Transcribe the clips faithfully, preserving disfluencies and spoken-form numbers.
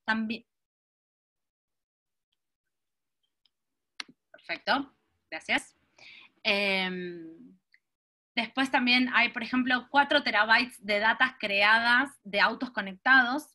también... Perfecto, gracias. Eh, después también hay, por ejemplo, cuatro terabytes de datas creadas de autos conectados,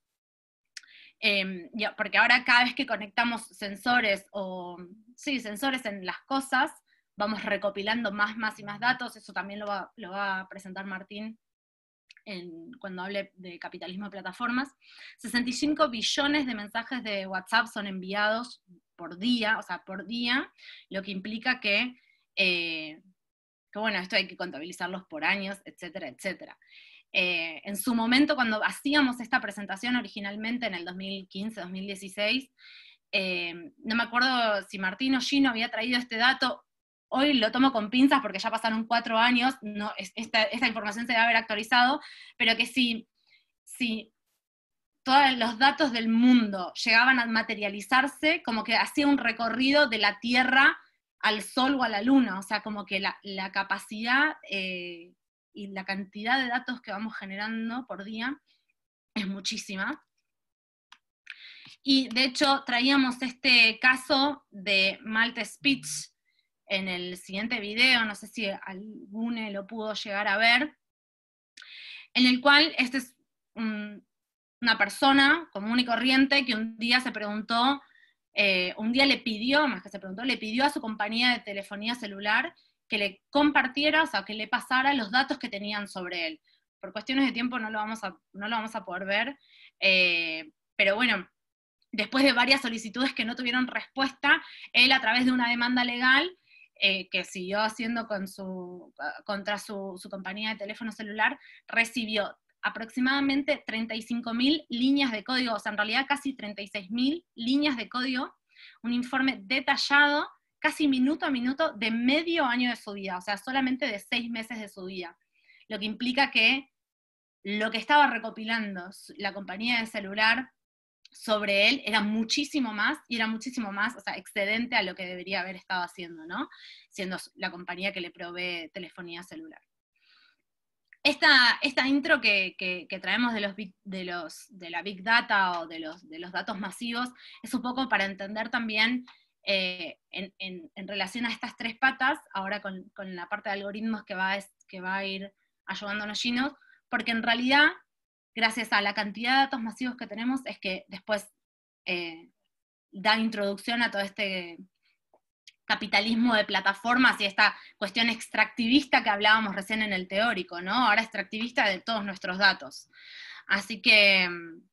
eh, porque ahora cada vez que conectamos sensores, o sí, sensores en las cosas, vamos recopilando más, más y más datos. Eso también lo va, lo va a presentar Martín en, cuando hable de capitalismo de plataformas. sesenta y cinco billones de mensajes de WhatsApp son enviados por día, o sea, por día, lo que implica que, eh, que bueno, esto hay que contabilizarlos por años, etcétera, etcétera. Eh, en su momento, cuando hacíamos esta presentación originalmente en el dos mil quince, dos mil dieciséis, eh, no me acuerdo si Martín o Gino había traído este dato. Hoy lo tomo con pinzas porque ya pasaron cuatro años, no, esta, esta información se debe haber actualizado, pero que si, si todos los datos del mundo llegaban a materializarse, como que hacía un recorrido de la Tierra al Sol o a la Luna, o sea, como que la, la capacidad eh, y la cantidad de datos que vamos generando por día es muchísima. Y de hecho traíamos este caso de Malte Spitz en el siguiente video, no sé si alguno lo pudo llegar a ver, en el cual este es un, una persona común y corriente que un día se preguntó, eh, un día le pidió, más que se preguntó, le pidió a su compañía de telefonía celular que le compartiera, o sea, que le pasara los datos que tenían sobre él. Por cuestiones de tiempo no lo vamos a, no lo vamos a poder ver, eh, pero bueno, después de varias solicitudes que no tuvieron respuesta, él a través de una demanda legal, eh, que siguió haciendo con su, contra su, su compañía de teléfono celular, recibió aproximadamente treinta y cinco mil líneas de código, o sea, en realidad casi treinta y seis mil líneas de código, un informe detallado, casi minuto a minuto, de medio año de su vida, o sea, solamente de seis meses de su vida. Lo que implica que lo que estaba recopilando la compañía de celular sobre él era muchísimo más, y era muchísimo más, o sea, excedente a lo que debería haber estado haciendo, ¿no? Siendo la compañía que le provee telefonía celular. Esta, esta intro que, que, que traemos de, los, de, los, de la Big Data o de los, de los datos masivos es un poco para entender también eh, en, en, en relación a estas tres patas, ahora con, con la parte de algoritmos que va, es, que va a ir ayudándonos Gino, porque en realidad, gracias a la cantidad de datos masivos que tenemos, es que después eh, da introducción a todo este capitalismo de plataformas y esta cuestión extractivista que hablábamos recién en el teórico, ¿no? Ahora extractivista de todos nuestros datos. Así que,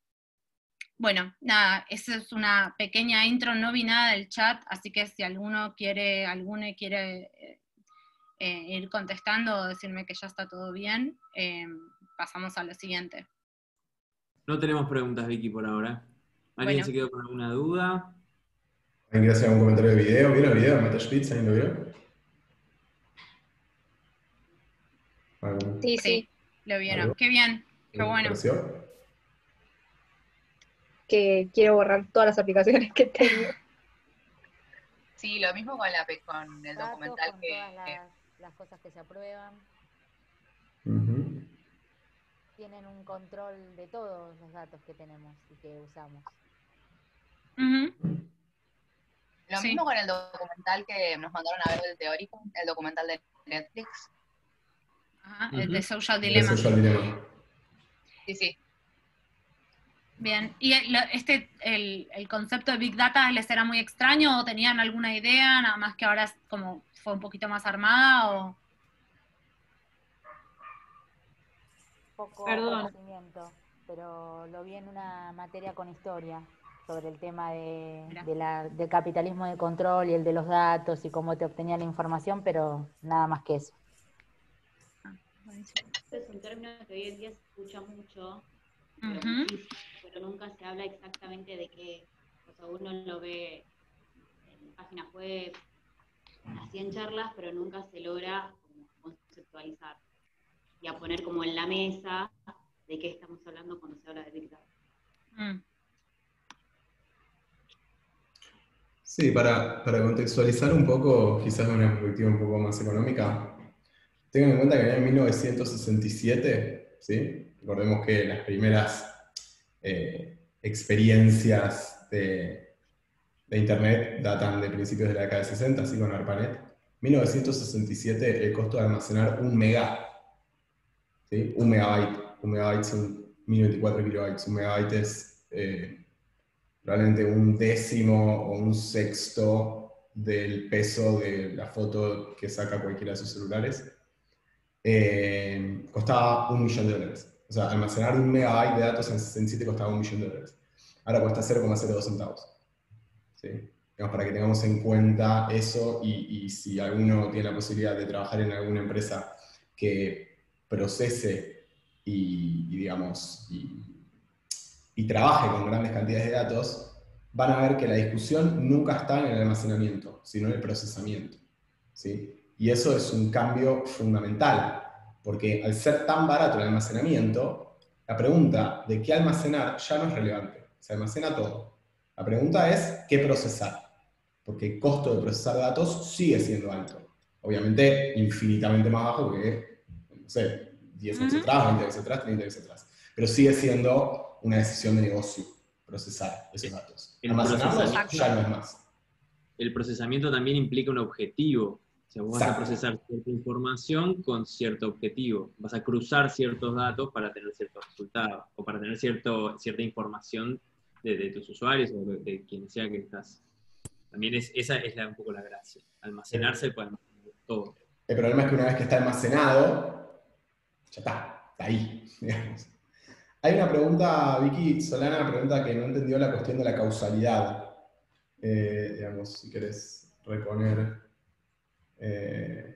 bueno, nada, esa es una pequeña intro, no vi nada del chat, así que si alguno quiere, alguno quiere eh, eh, ir contestando o decirme que ya está todo bien, eh, pasamos a lo siguiente. No tenemos preguntas, Vicky, por ahora. ¿Alguien Bueno. se quedó con alguna duda? ¿Alguien quiere hacer algún comentario de video? ¿Vieron el video de Malte Spitz? ¿Alguien lo vio? Sí, sí, lo vieron. ¿Algo? Qué bien, qué bueno. ¿Qué pareció? Que quiero borrar todas las aplicaciones que tengo. Sí, lo mismo con, la, con el Datos, documental con que... todas las, las cosas que se aprueban. Uh-huh. Tienen un control de todos los datos que tenemos y que usamos. Uh-huh. Lo sí. mismo con el documental que nos mandaron a ver del teórico, el documental de Netflix. Ajá, Uh-huh. el de Social Dilemma. El Social Dilemma. Sí, sí. Bien, ¿y el, este, el, el concepto de Big Data les era muy extraño o tenían alguna idea, nada más que ahora es como fue un poquito más armada o...? Poco Perdón. conocimiento, pero lo vi en una materia con historia sobre el tema de, de la, del capitalismo de control y el de los datos y cómo te obtenía la información, pero nada más que eso. Es un término que hoy en día se escucha mucho, Uh-huh. pero, muchísimo, pero nunca se habla exactamente de qué. O sea, uno lo ve en páginas web, así en charlas, pero nunca se logra como conceptualizar y a poner como en la mesa de qué estamos hablando cuando se habla de Big Data. Mm. Sí, para, para contextualizar un poco, quizás de una perspectiva un poco más económica, tengan en cuenta que en mil novecientos sesenta y siete, ¿sí? Recordemos que las primeras, eh, experiencias de, de Internet datan de principios de la década de sesenta, así con ARPANET. mil novecientos sesenta y siete, el costo de almacenar un mega, ¿sí? Un megabyte. Un megabyte son mil veinticuatro kilobytes. Un megabyte es eh, probablemente un décimo o un sexto del peso de la foto que saca cualquiera de sus celulares. Eh, costaba un millón de dólares. O sea, almacenar un megabyte de datos en sesenta y siete costaba un millón de dólares. Ahora cuesta cero coma cero dos centavos. ¿Sí? Digamos, para que tengamos en cuenta eso, y, y si alguno tiene la posibilidad de trabajar en alguna empresa que procese y, y digamos, y, y trabaje con grandes cantidades de datos, van a ver que la discusión nunca está en el almacenamiento, sino en el procesamiento. ¿Sí? Y eso es un cambio fundamental, porque al ser tan barato el almacenamiento, la pregunta de qué almacenar ya no es relevante. Se almacena todo. La pregunta es qué procesar, porque el costo de procesar datos sigue siendo alto. Obviamente infinitamente más bajo que, no sé, diez años atrás, veinte años atrás, treinta años atrás. Pero sigue siendo una decisión de negocio procesar esos datos. El Almacenarlos ya no es más. El procesamiento también implica un objetivo. O sea, vos vas a procesar cierta información con cierto objetivo. Vas a cruzar ciertos datos para tener ciertos resultados, o para tener cierto, cierta información de, de tus usuarios, o de, de quien sea que estás. También es, esa es la, un poco la gracia. Almacenarse puede almacenar todo. El problema es que una vez que está almacenado, ya está, está ahí, digamos. Hay una pregunta, Vicky Solana, una pregunta que no entendió la cuestión de la causalidad. Eh, digamos, si querés reponer eh,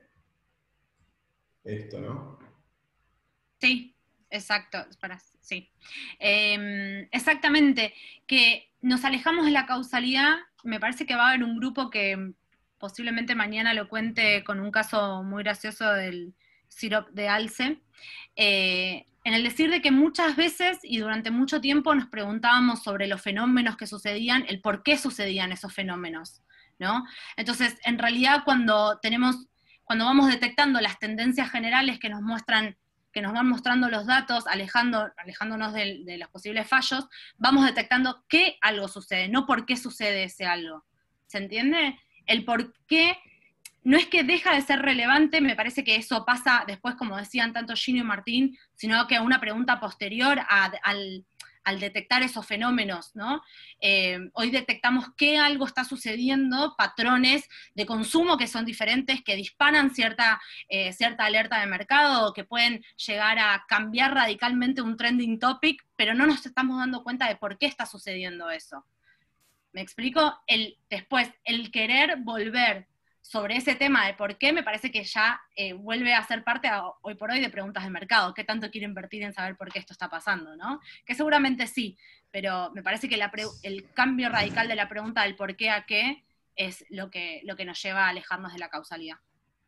esto, ¿no? Sí, exacto. Para, sí. Eh, exactamente, que nos alejamos de la causalidad. Me parece que va a haber un grupo que posiblemente mañana lo cuente con un caso muy gracioso del sirope de alce, eh, en el decir de que muchas veces y durante mucho tiempo nos preguntábamos sobre los fenómenos que sucedían, el por qué sucedían esos fenómenos, ¿no? Entonces, en realidad, cuando tenemos, cuando vamos detectando las tendencias generales que nos muestran, que nos van mostrando los datos, alejando, alejándonos de, de los posibles fallos, vamos detectando que algo sucede, no por qué sucede ese algo. ¿Se entiende? El por qué no es que deja de ser relevante, me parece que eso pasa después, como decían tanto Gino y Martín, sino que una pregunta posterior a, al, al detectar esos fenómenos, ¿no? Eh, hoy detectamos que algo está sucediendo, patrones de consumo que son diferentes, que disparan cierta, eh, cierta alerta de mercado, que pueden llegar a cambiar radicalmente un trending topic, pero no nos estamos dando cuenta de por qué está sucediendo eso. ¿Me explico? El, después, el querer volver sobre ese tema de por qué, me parece que ya eh, vuelve a ser parte a, hoy por hoy de preguntas de mercado. ¿Qué tanto quiero invertir en saber por qué esto está pasando, ¿no? Que seguramente sí, pero me parece que la pre, el cambio radical de la pregunta del por qué a qué es lo que, lo que nos lleva a alejarnos de la causalidad.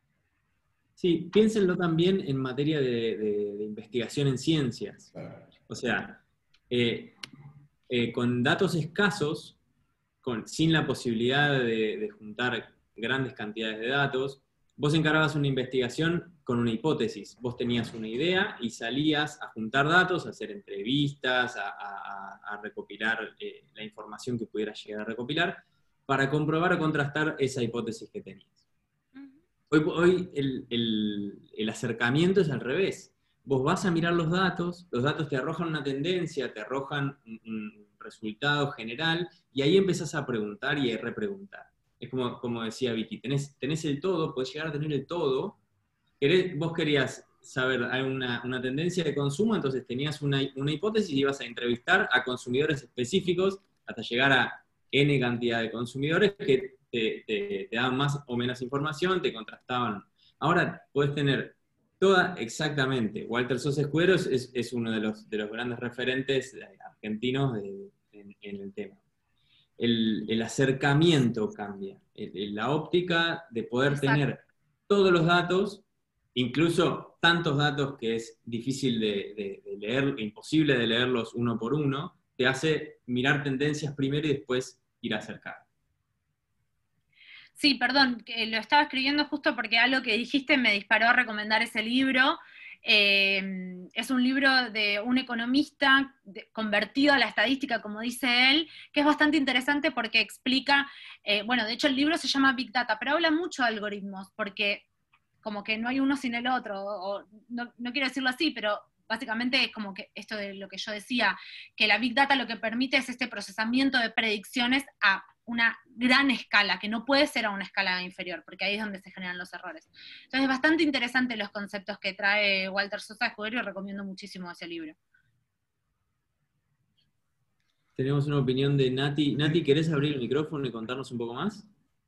Sí, piénsenlo también en materia de, de, de investigación en ciencias. O sea, eh, eh, con datos escasos, con, sin la posibilidad de, de juntar grandes cantidades de datos, vos encargabas una investigación con una hipótesis. Vos tenías una idea y salías a juntar datos, a hacer entrevistas, a, a, a recopilar eh, la información que pudieras llegar a recopilar, para comprobar o contrastar esa hipótesis que tenías. Hoy, hoy el, el, el acercamiento es al revés. Vos vas a mirar los datos, los datos te arrojan una tendencia, te arrojan un, un resultado general, y ahí empezás a preguntar y a repreguntar. Es como, como decía Vicky, tenés, tenés el todo, podés llegar a tener el todo. Querés, vos querías saber una, una tendencia de consumo, entonces tenías una, una hipótesis y ibas a entrevistar a consumidores específicos hasta llegar a N cantidad de consumidores que te, te, te daban más o menos información, te contrastaban. Ahora podés tener toda, exactamente. Walter Sosa Escudero es, es uno de los, de los grandes referentes argentinos de, en, en el tema. El, el acercamiento cambia, el, el, la óptica de poder Exacto. tener todos los datos, incluso tantos datos que es difícil de, de, de leer, imposible de leerlos uno por uno, te hace mirar tendencias primero y después ir a acercar. Sí, perdón, que lo estaba escribiendo justo porque algo que dijiste me disparó a recomendar ese libro. Eh, es un libro de un economista de, convertido a la estadística, como dice él, que es bastante interesante porque explica, eh, bueno, de hecho el libro se llama Big Data, pero habla mucho de algoritmos, porque como que no hay uno sin el otro, o, no, no quiero decirlo así, pero básicamente es como que esto de lo que yo decía, que la Big Data lo que permite es este procesamiento de predicciones a una gran escala, que no puede ser a una escala inferior, porque ahí es donde se generan los errores. Entonces es bastante interesante los conceptos que trae Walter Sosa Escudero, y recomiendo muchísimo ese libro. Tenemos una opinión de Nati. Nati, ¿querés abrir el micrófono y contarnos un poco más?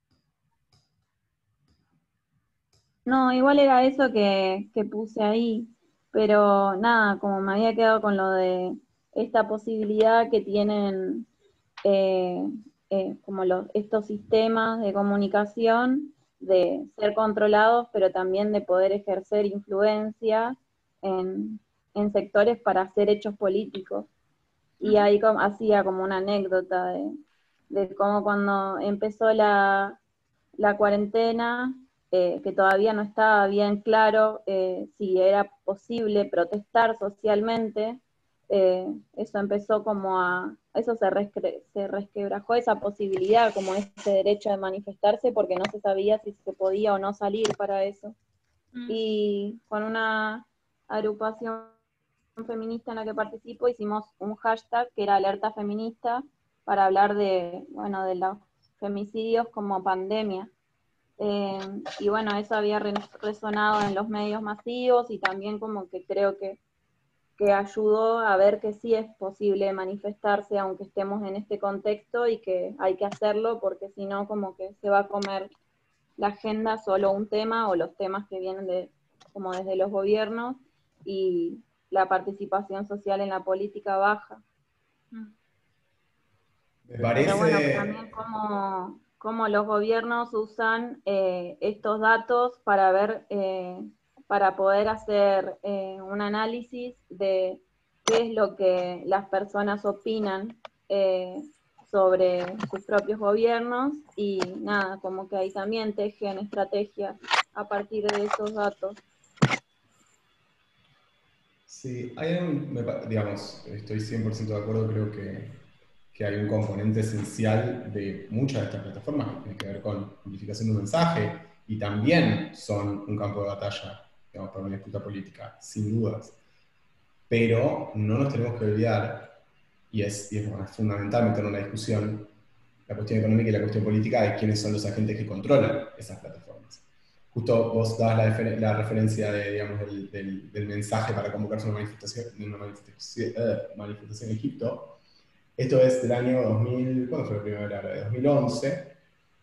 No, igual era eso que, que puse ahí, pero nada, como me había quedado con lo de esta posibilidad que tienen eh, eh, como los, estos sistemas de comunicación de ser controlados, pero también de poder ejercer influencia en, en sectores para hacer hechos políticos. Y ahí como, hacía como una anécdota de, de cómo cuando empezó la, la cuarentena, Eh, que todavía no estaba bien claro eh, si era posible protestar socialmente, eh, eso empezó como a, eso se, resque, se resquebrajó esa posibilidad, como ese derecho de manifestarse, porque no se sabía si se podía o no salir para eso. Mm. Y con una agrupación feminista en la que participo, hicimos un hashtag que era Alerta Feminista, para hablar de, bueno, de los femicidios como pandemia. Eh, y bueno, eso había re resonado en los medios masivos y también como que creo que, que ayudó a ver que sí es posible manifestarse aunque estemos en este contexto y que hay que hacerlo porque si no como que se va a comer la agenda solo un tema o los temas que vienen de, como desde los gobiernos y la participación social en la política baja. Me parece... Pero bueno, también como... cómo los gobiernos usan eh, estos datos para ver, eh, para poder hacer eh, un análisis de qué es lo que las personas opinan eh, sobre sus propios gobiernos y nada, como que ahí también tejen estrategias a partir de esos datos. Sí, hay un, digamos, estoy cien por ciento de acuerdo, creo que que hay un componente esencial de muchas de estas plataformas que tiene que ver con amplificación de un mensaje y también son un campo de batalla, digamos, para una disputa política, sin dudas. Pero no nos tenemos que olvidar, y es, y es, bueno, es fundamental meter en la discusión, la cuestión económica y la cuestión política de quiénes son los agentes que controlan esas plataformas. Justo vos dabas la, la referencia de, digamos, del, del, del mensaje para convocarse a una manifestación, una manifestación, uh, manifestación en Egipto. Esto es del año dos mil, ¿cuándo fue la primera hora? De dos mil once,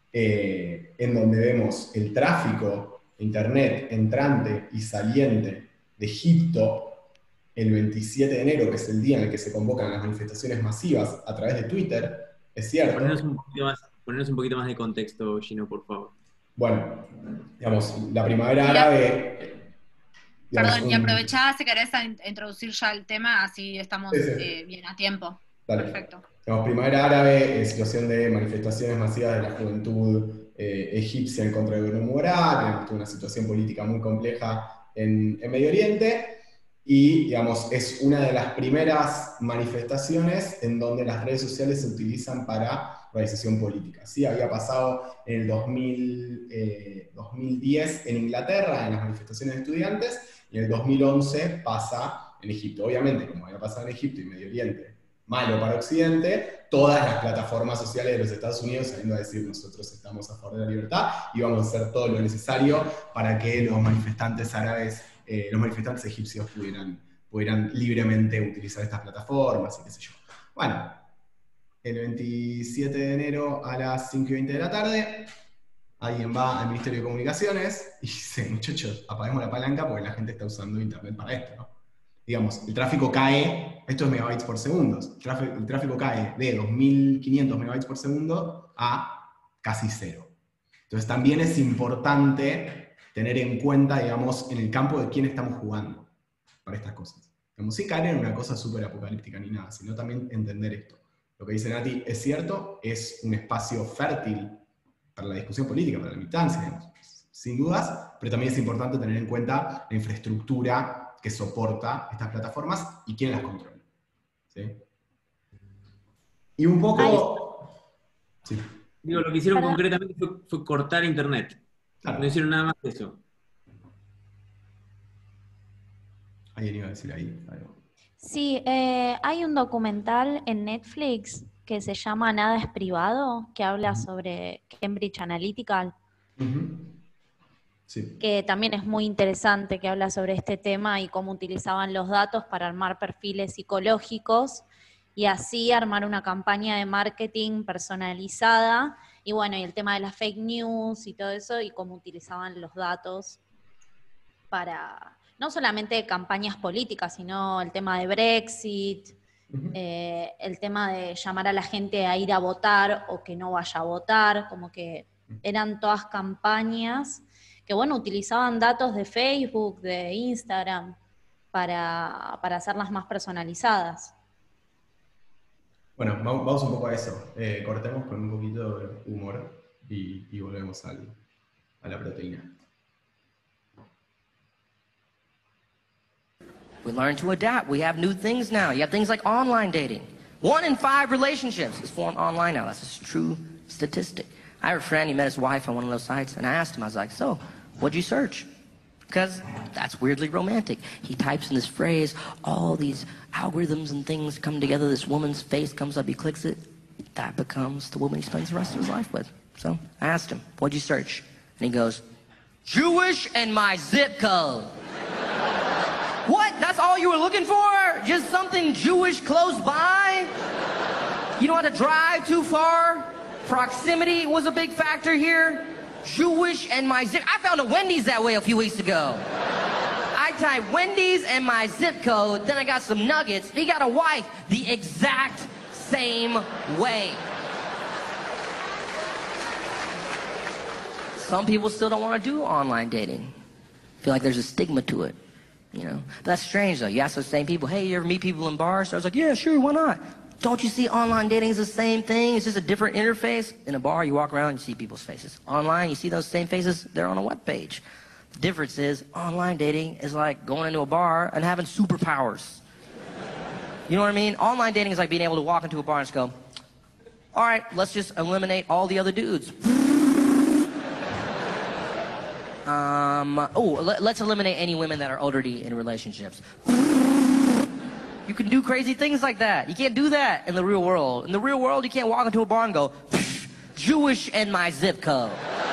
eh, en donde vemos el tráfico de internet entrante y saliente de Egipto el veintisiete de enero, que es el día en el que se convocan las manifestaciones masivas a través de Twitter, es cierto. Ponernos un poquito más, ponernos un poquito más de contexto, Gino, por favor. Bueno, digamos, la primavera árabe... Digamos, Perdón, un... y aprovechá si querés a introducir ya el tema, así estamos sí, sí. Eh, bien a tiempo. Dale. Perfecto. Digamos, primavera árabe, eh, situación de manifestaciones masivas de la juventud eh, egipcia en contra del gobierno Mubarak, una situación política muy compleja en, en Medio Oriente, y digamos, es una de las primeras manifestaciones en donde las redes sociales se utilizan para organización política. ¿Sí? Había pasado en el dos mil, eh, dos mil diez en Inglaterra, en las manifestaciones de estudiantes, y en el dos mil once pasa en Egipto. Obviamente, como había pasado en Egipto y Medio Oriente, malo para Occidente, todas las plataformas sociales de los Estados Unidos saliendo a decir nosotros estamos a favor de la libertad y vamos a hacer todo lo necesario para que los manifestantes árabes, eh, los manifestantes egipcios pudieran, pudieran libremente utilizar estas plataformas y qué sé yo. Bueno, el veintisiete de enero a las cinco y veinte de la tarde, alguien va al Ministerio de Comunicaciones y dice, muchachos, apaguemos la palanca porque la gente está usando internet para esto, ¿no? Digamos, el tráfico cae, esto es megabytes por segundo, el tráfico, el tráfico cae de dos mil quinientos megabytes por segundo a casi cero. Entonces también es importante tener en cuenta, digamos, en el campo de quién estamos jugando para estas cosas. Digamos, sin caer en una cosa súper apocalíptica ni nada, sino también entender esto. Lo que dice Nati es cierto, es un espacio fértil para la discusión política, para la militancia, digamos, sin dudas, pero también es importante tener en cuenta la infraestructura que soporta estas plataformas y quién las controla. ¿Sí? Y un poco... Sí. Digo, lo que hicieron Perdón. concretamente fue, fue cortar internet. Claro. No hicieron nada más que eso. ¿Alguien iba a decir ahí algo? Sí, eh, hay un documental en Netflix que se llama Nada es privado, que habla sobre Cambridge Analytica, Uh-huh. Sí. que también es muy interesante, que habla sobre este tema y cómo utilizaban los datos para armar perfiles psicológicos y así armar una campaña de marketing personalizada, y bueno, y el tema de las fake news y todo eso, y cómo utilizaban los datos para no solamente campañas políticas, sino el tema de Brexit, Uh-huh. eh, el tema de llamar a la gente a ir a votar o que no vaya a votar, como que eran todas campañas que, bueno, utilizaban datos de Facebook, de Instagram, para, para hacerlas más personalizadas. Bueno, vamos, vamos un poco a eso. Eh, cortemos con un poquito de humor y, y volvemos al, a la proteína. We learn to adapt. We have new things now. You have things like online dating. One in five relationships is formed online now. That's a true statistic. I have a friend, he met his wife on one of those sites, and I asked him, I was like, so, what'd you search? Because that's weirdly romantic. He types in this phrase, all these algorithms and things come together, this woman's face comes up, he clicks it, that becomes the woman he spends the rest of his life with. So I asked him, what'd you search? And he goes, Jewish and my zip code. What? That's all you were looking for? Just something Jewish close by? You don't have to drive too far? Proximity was a big factor here. Jewish and my zip... I found a Wendy's that way a few weeks ago. I typed Wendy's and my zip code, then I got some nuggets. He got a wife the exact same way. Some people still don't want to do online dating. Feel like there's a stigma to it. You know, but that's strange though. You ask those same people, hey, you ever meet people in bars? So I was like, yeah, sure, why not? Don't you see online dating is the same thing? It's just a different interface. In a bar, you walk around and you see people's faces. Online, you see those same faces, they're on a web page. The difference is online dating is like going into a bar and having superpowers. You know what I mean? Online dating is like being able to walk into a bar and just go, all right, let's just eliminate all the other dudes. Um, oh, let, let's eliminate any women that are already in relationships. You can do crazy things like that. You can't do that in the real world. In the real world, you can't walk into a bar and go, Jewish and my zip code.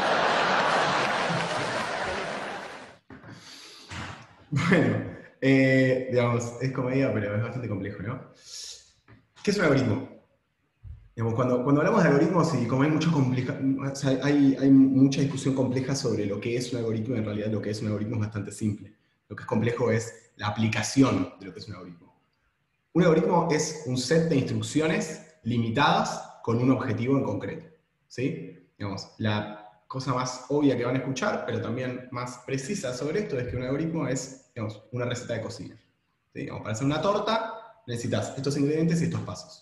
Bueno, eh, digamos, es comedia, pero es bastante complejo, ¿no? ¿Qué es un algoritmo? Digamos, cuando, cuando hablamos de algoritmos, y como hay, mucho compleja, o sea, hay, hay mucha discusión compleja sobre lo que es un algoritmo, y en realidad lo que es un algoritmo es bastante simple. Lo que es complejo es la aplicación de lo que es un algoritmo. Un algoritmo es un set de instrucciones limitadas con un objetivo en concreto. ¿Sí? Digamos, la cosa más obvia que van a escuchar, pero también más precisa sobre esto, es que un algoritmo es, digamos, una receta de cocina. ¿Sí? Digamos, para hacer una torta necesitas estos ingredientes y estos pasos.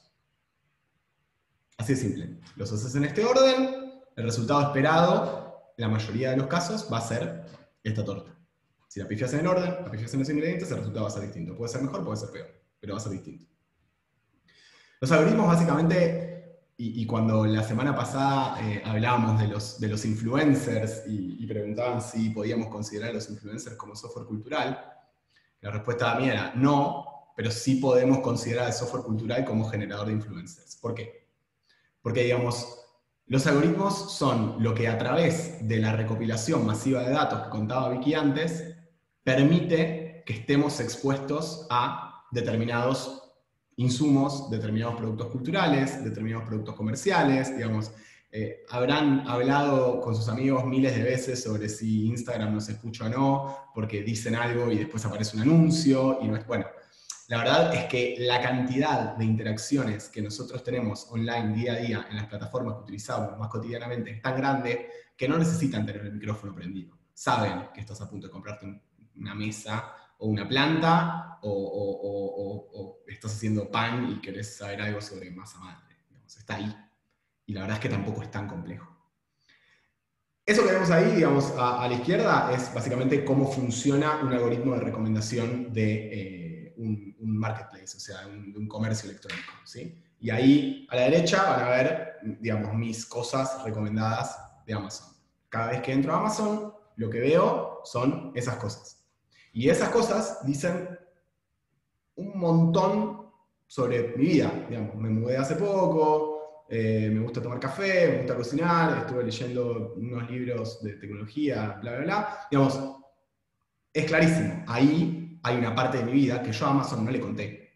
Así de simple. Los haces en este orden, el resultado esperado, en la mayoría de los casos, va a ser esta torta. Si la pifias en el orden, la pifias en los ingredientes, el resultado va a ser distinto. Puede ser mejor, puede ser peor, pero va a ser distinto. Los algoritmos básicamente, y, y cuando la semana pasada eh, hablábamos de los, de los influencers y, y preguntaban si podíamos considerar a los influencers como software cultural, la respuesta mía era no, pero sí podemos considerar el software cultural como generador de influencers. ¿Por qué? Porque, digamos, los algoritmos son lo que a través de la recopilación masiva de datos que contaba Vicky antes, permite que estemos expuestos a determinados insumos, determinados productos culturales, determinados productos comerciales, digamos. Eh, habrán hablado con sus amigos miles de veces sobre si Instagram nos escucha o no, porque dicen algo y después aparece un anuncio, y no es, bueno. La verdad es que la cantidad de interacciones que nosotros tenemos online día a día en las plataformas que utilizamos más cotidianamente es tan grande que no necesitan tener el micrófono prendido. Saben que estás a punto de comprarte una mesa o una planta o, o, o, o, o estás haciendo pan y querés saber algo sobre masa madre. Digamos, está ahí. Y la verdad es que tampoco es tan complejo. Eso que vemos ahí, digamos, a, a la izquierda, es básicamente cómo funciona un algoritmo de recomendación de eh, un, un marketplace, o sea, un, de un comercio electrónico, ¿sí? Y ahí, a la derecha, van a ver, digamos, mis cosas recomendadas de Amazon. Cada vez que entro a Amazon, lo que veo son esas cosas. Y esas cosas dicen un montón sobre mi vida. Digamos, me mudé hace poco, eh, me gusta tomar café, me gusta cocinar, estuve leyendo unos libros de tecnología, bla, bla, bla. Digamos, es clarísimo. Ahí hay una parte de mi vida que yo a Amazon no le conté.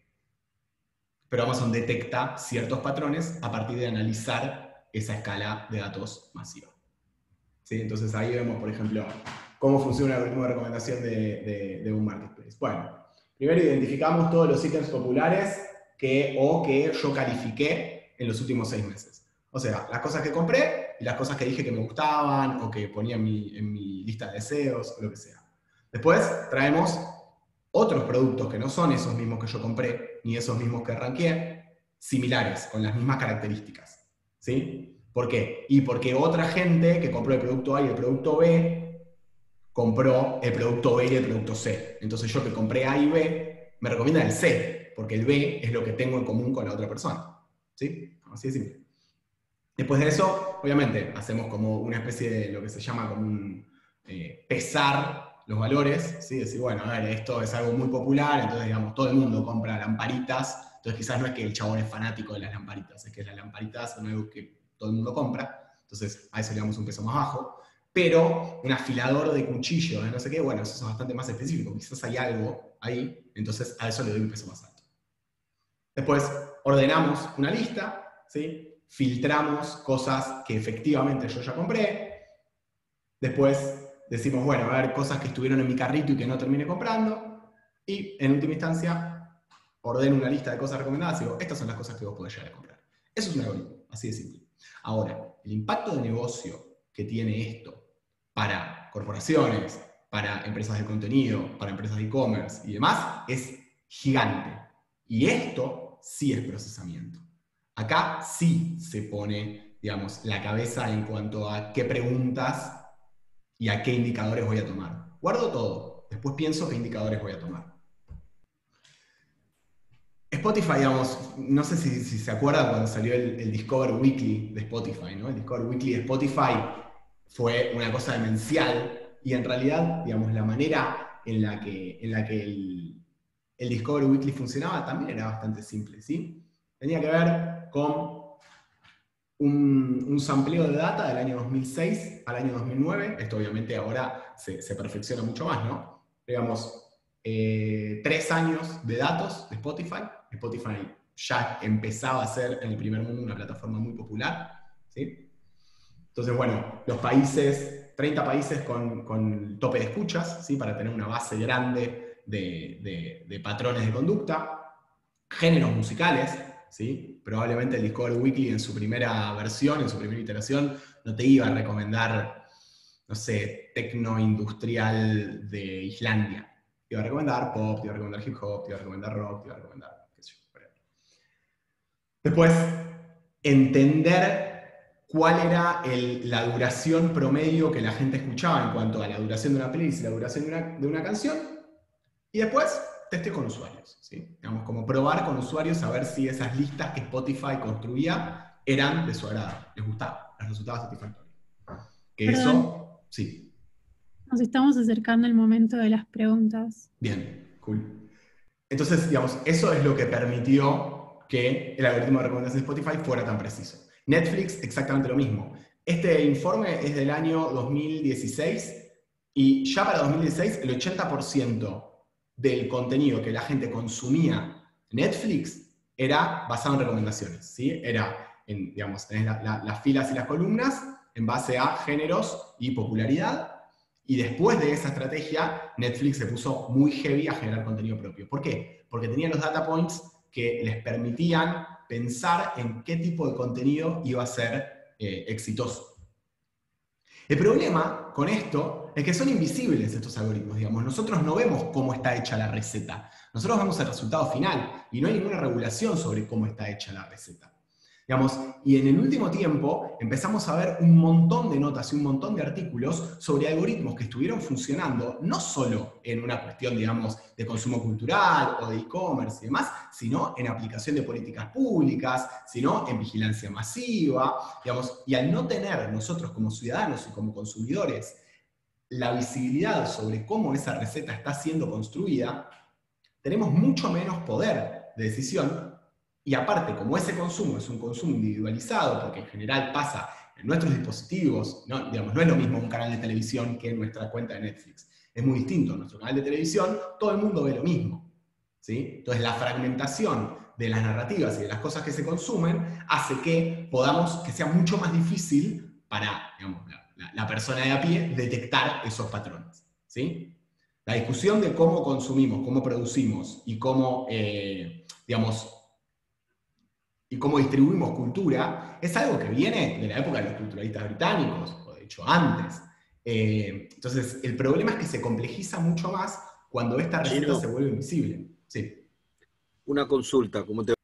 Pero Amazon detecta ciertos patrones a partir de analizar esa escala de datos masiva. ¿Sí? Entonces ahí vemos, por ejemplo, cómo funciona el algoritmo de recomendación de, de, de un marketplace. Bueno, primero identificamos todos los ítems populares que, o que yo califiqué en los últimos seis meses. O sea, las cosas que compré y las cosas que dije que me gustaban o que ponía en mi, en mi lista de deseos o lo que sea. Después traemos otros productos que no son esos mismos que yo compré ni esos mismos que rankeé, similares, con las mismas características. ¿Sí? ¿Por qué? Y porque otra gente que compró el producto A y el producto B compró el producto B y el producto C. Entonces yo que compré A y B, me recomienda el C, porque el B es lo que tengo en común con la otra persona. ¿Sí? Así de simple. Después de eso, obviamente, hacemos como una especie de lo que se llama como un eh, pesar los valores, ¿sí? Decir, bueno, a ver, esto es algo muy popular, entonces, digamos, todo el mundo compra lamparitas, entonces quizás no es que el chabón es fanático de las lamparitas, es que las lamparitas son algo que todo el mundo compra, entonces a eso le damos un peso más bajo, pero un afilador de cuchillos, de no sé qué, bueno, eso es bastante más específico, quizás hay algo ahí, entonces a eso le doy un peso más alto. Después ordenamos una lista, ¿sí? Filtramos cosas que efectivamente yo ya compré, después decimos, bueno, a ver, cosas que estuvieron en mi carrito y que no terminé comprando, y en última instancia ordeno una lista de cosas recomendadas y digo, estas son las cosas que vos podés llegar a comprar. Eso es un algoritmo, así de simple. Ahora, el impacto de negocio que tiene esto para corporaciones, para empresas de contenido, para empresas de e-commerce y demás, es gigante. Y esto sí es procesamiento. Acá sí se pone, digamos, la cabeza en cuanto a qué preguntas y a qué indicadores voy a tomar. Guardo todo, después pienso qué indicadores voy a tomar. Spotify, digamos, no sé si, si se acuerdan cuando salió el, el Discover Weekly de Spotify, ¿no? El Discover Weekly de Spotify fue una cosa demencial y en realidad, digamos, la manera en la que, en la que el, el Discover Weekly funcionaba también era bastante simple, ¿sí? Tenía que ver con un, un sampleo de data del año dos mil seis al año dos mil nueve. Esto obviamente ahora se, se perfecciona mucho más, ¿no? Digamos, eh, tres años de datos de Spotify. Spotify ya empezaba a ser en el primer mundo una plataforma muy popular, ¿sí? Entonces, bueno, los países, treinta países con, con tope de escuchas, ¿sí? Para tener una base grande de, de, de patrones de conducta, géneros musicales, ¿sí? Probablemente el Discover Weekly en su primera versión, en su primera iteración, no te iba a recomendar, no sé, tecno industrial de Islandia. Te iba a recomendar pop, te iba a recomendar hip hop, te iba a recomendar rock, te iba a recomendar, qué sé yo. Después, entender cuál era el, la duración promedio que la gente escuchaba en cuanto a la duración de una playlist y la duración de una, de una canción. Y después, testeo con usuarios, ¿sí? Digamos, como probar con usuarios a ver si esas listas que Spotify construía eran de su agrado, les gustaba, les resultaba satisfactorio. Que Perdón. eso, sí. Nos estamos acercando al momento de las preguntas. Bien, cool. Entonces, digamos, eso es lo que permitió que el algoritmo de recomendación de Spotify fuera tan preciso. Netflix, exactamente lo mismo. Este informe es del año dos mil dieciséis y ya para dos mil dieciséis el ochenta por ciento del contenido que la gente consumía Netflix era basado en recomendaciones, ¿sí? Era, en, digamos, tenés la, la, las filas y las columnas en base a géneros y popularidad. Y después de esa estrategia, Netflix se puso muy heavy a generar contenido propio. ¿Por qué? Porque tenía los data points que les permitían pensar en qué tipo de contenido iba a ser eh, exitoso. El problema con esto es que son invisibles estos algoritmos, digamos. Nosotros no vemos cómo está hecha la receta. Nosotros vemos el resultado final y no hay ninguna regulación sobre cómo está hecha la receta. Digamos, y en el último tiempo empezamos a ver un montón de notas y un montón de artículos sobre algoritmos que estuvieron funcionando no solo en una cuestión, digamos, de consumo cultural o de e-commerce y demás, sino en aplicación de políticas públicas, sino en vigilancia masiva, digamos, y al no tener nosotros como ciudadanos y como consumidores la visibilidad sobre cómo esa receta está siendo construida, tenemos mucho menos poder de decisión. Y aparte, como ese consumo es un consumo individualizado, porque en general pasa en nuestros dispositivos, no, digamos, no es lo mismo un canal de televisión que nuestra cuenta de Netflix. Es muy distinto. En nuestro canal de televisión todo el mundo ve lo mismo, ¿sí? Entonces la fragmentación de las narrativas y de las cosas que se consumen hace que podamos, que sea mucho más difícil para, digamos, la, la, la persona de a pie detectar esos patrones, ¿sí? La discusión de cómo consumimos, cómo producimos y cómo, eh, digamos, y cómo distribuimos cultura, es algo que viene de la época de los culturalistas británicos, o de hecho antes. Eh, entonces, el problema es que se complejiza mucho más cuando esta receta Chino, se vuelve invisible. Sí. una consulta, ¿cómo te...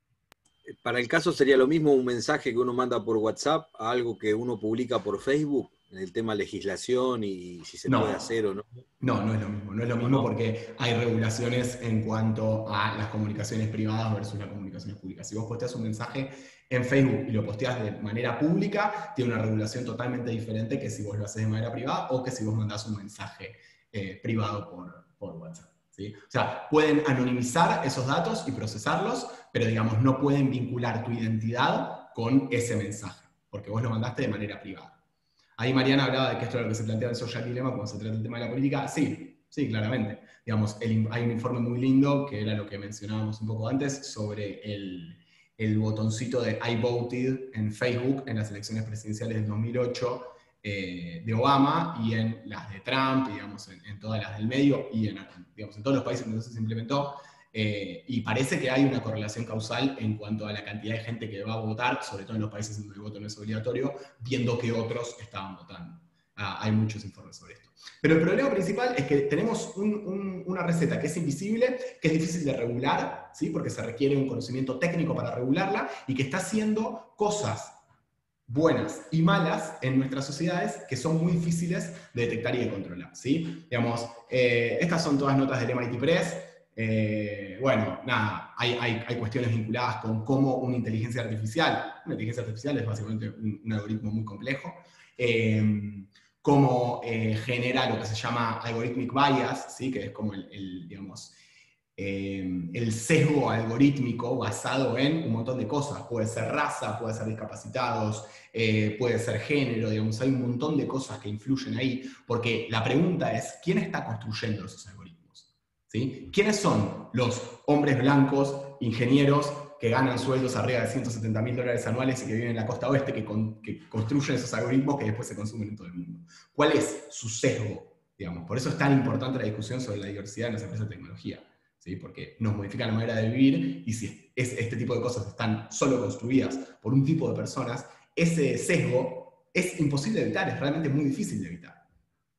Para el caso sería lo mismo un mensaje que uno manda por WhatsApp a algo que uno publica por Facebook, en el tema legislación y si se No. puede hacer o no. No, no es lo mismo. No es lo mismo porque hay regulaciones en cuanto a las comunicaciones privadas versus las comunicaciones públicas. Si vos posteas un mensaje en Facebook y lo posteas de manera pública, tiene una regulación totalmente diferente que si vos lo haces de manera privada o que si vos mandás un mensaje eh, privado por, por WhatsApp, ¿sí? O sea, pueden anonimizar esos datos y procesarlos, pero digamos, no pueden vincular tu identidad con ese mensaje, porque vos lo mandaste de manera privada. Ahí Mariana hablaba de que esto es lo que se plantea en el Social Dilemma cuando se trata del tema de la política. Sí, sí, claramente. Digamos, el, hay un informe muy lindo, que era lo que mencionábamos un poco antes, sobre el, el botoncito de I voted en Facebook en las elecciones presidenciales del dos mil ocho eh, de Obama y en las de Trump, y, digamos, en, en todas las del medio y en, digamos, en todos los países donde se implementó. Eh, y parece que hay una correlación causal en cuanto a la cantidad de gente que va a votar, sobre todo en los países donde el voto no es obligatorio, viendo que otros estaban votando. Ah, hay muchos informes sobre esto. Pero el problema principal es que tenemos un, un, una receta que es invisible, que es difícil de regular, ¿sí? Porque se requiere un conocimiento técnico para regularla, y que está haciendo cosas buenas y malas en nuestras sociedades que son muy difíciles de detectar y de controlar, ¿sí? Digamos, eh, estas son todas notas del M I T Press. Eh, bueno, nada, hay, hay, hay cuestiones vinculadas con cómo una inteligencia artificial, una inteligencia artificial es básicamente un, un algoritmo muy complejo, eh, cómo eh, genera lo que se llama algorithmic bias, ¿sí? Que es como el, el digamos, eh, el sesgo algorítmico basado en un montón de cosas. Puede ser raza, puede ser discapacitados, eh, puede ser género, digamos, hay un montón de cosas que influyen ahí, porque la pregunta es, ¿quién está construyendo esos algoritmos? ¿Sí? ¿Quiénes son los hombres blancos, ingenieros, que ganan sueldos arriba de ciento setenta mil dólares anuales y que viven en la costa oeste, que, con, que construyen esos algoritmos que después se consumen en todo el mundo? ¿Cuál es su sesgo? Digamos? Por eso es tan importante la discusión sobre la diversidad en las empresas de tecnología, ¿sí? Porque nos modifica la manera de vivir, y si es, este tipo de cosas están solo construidas por un tipo de personas, ese sesgo es imposible de evitar, es realmente muy difícil de evitar.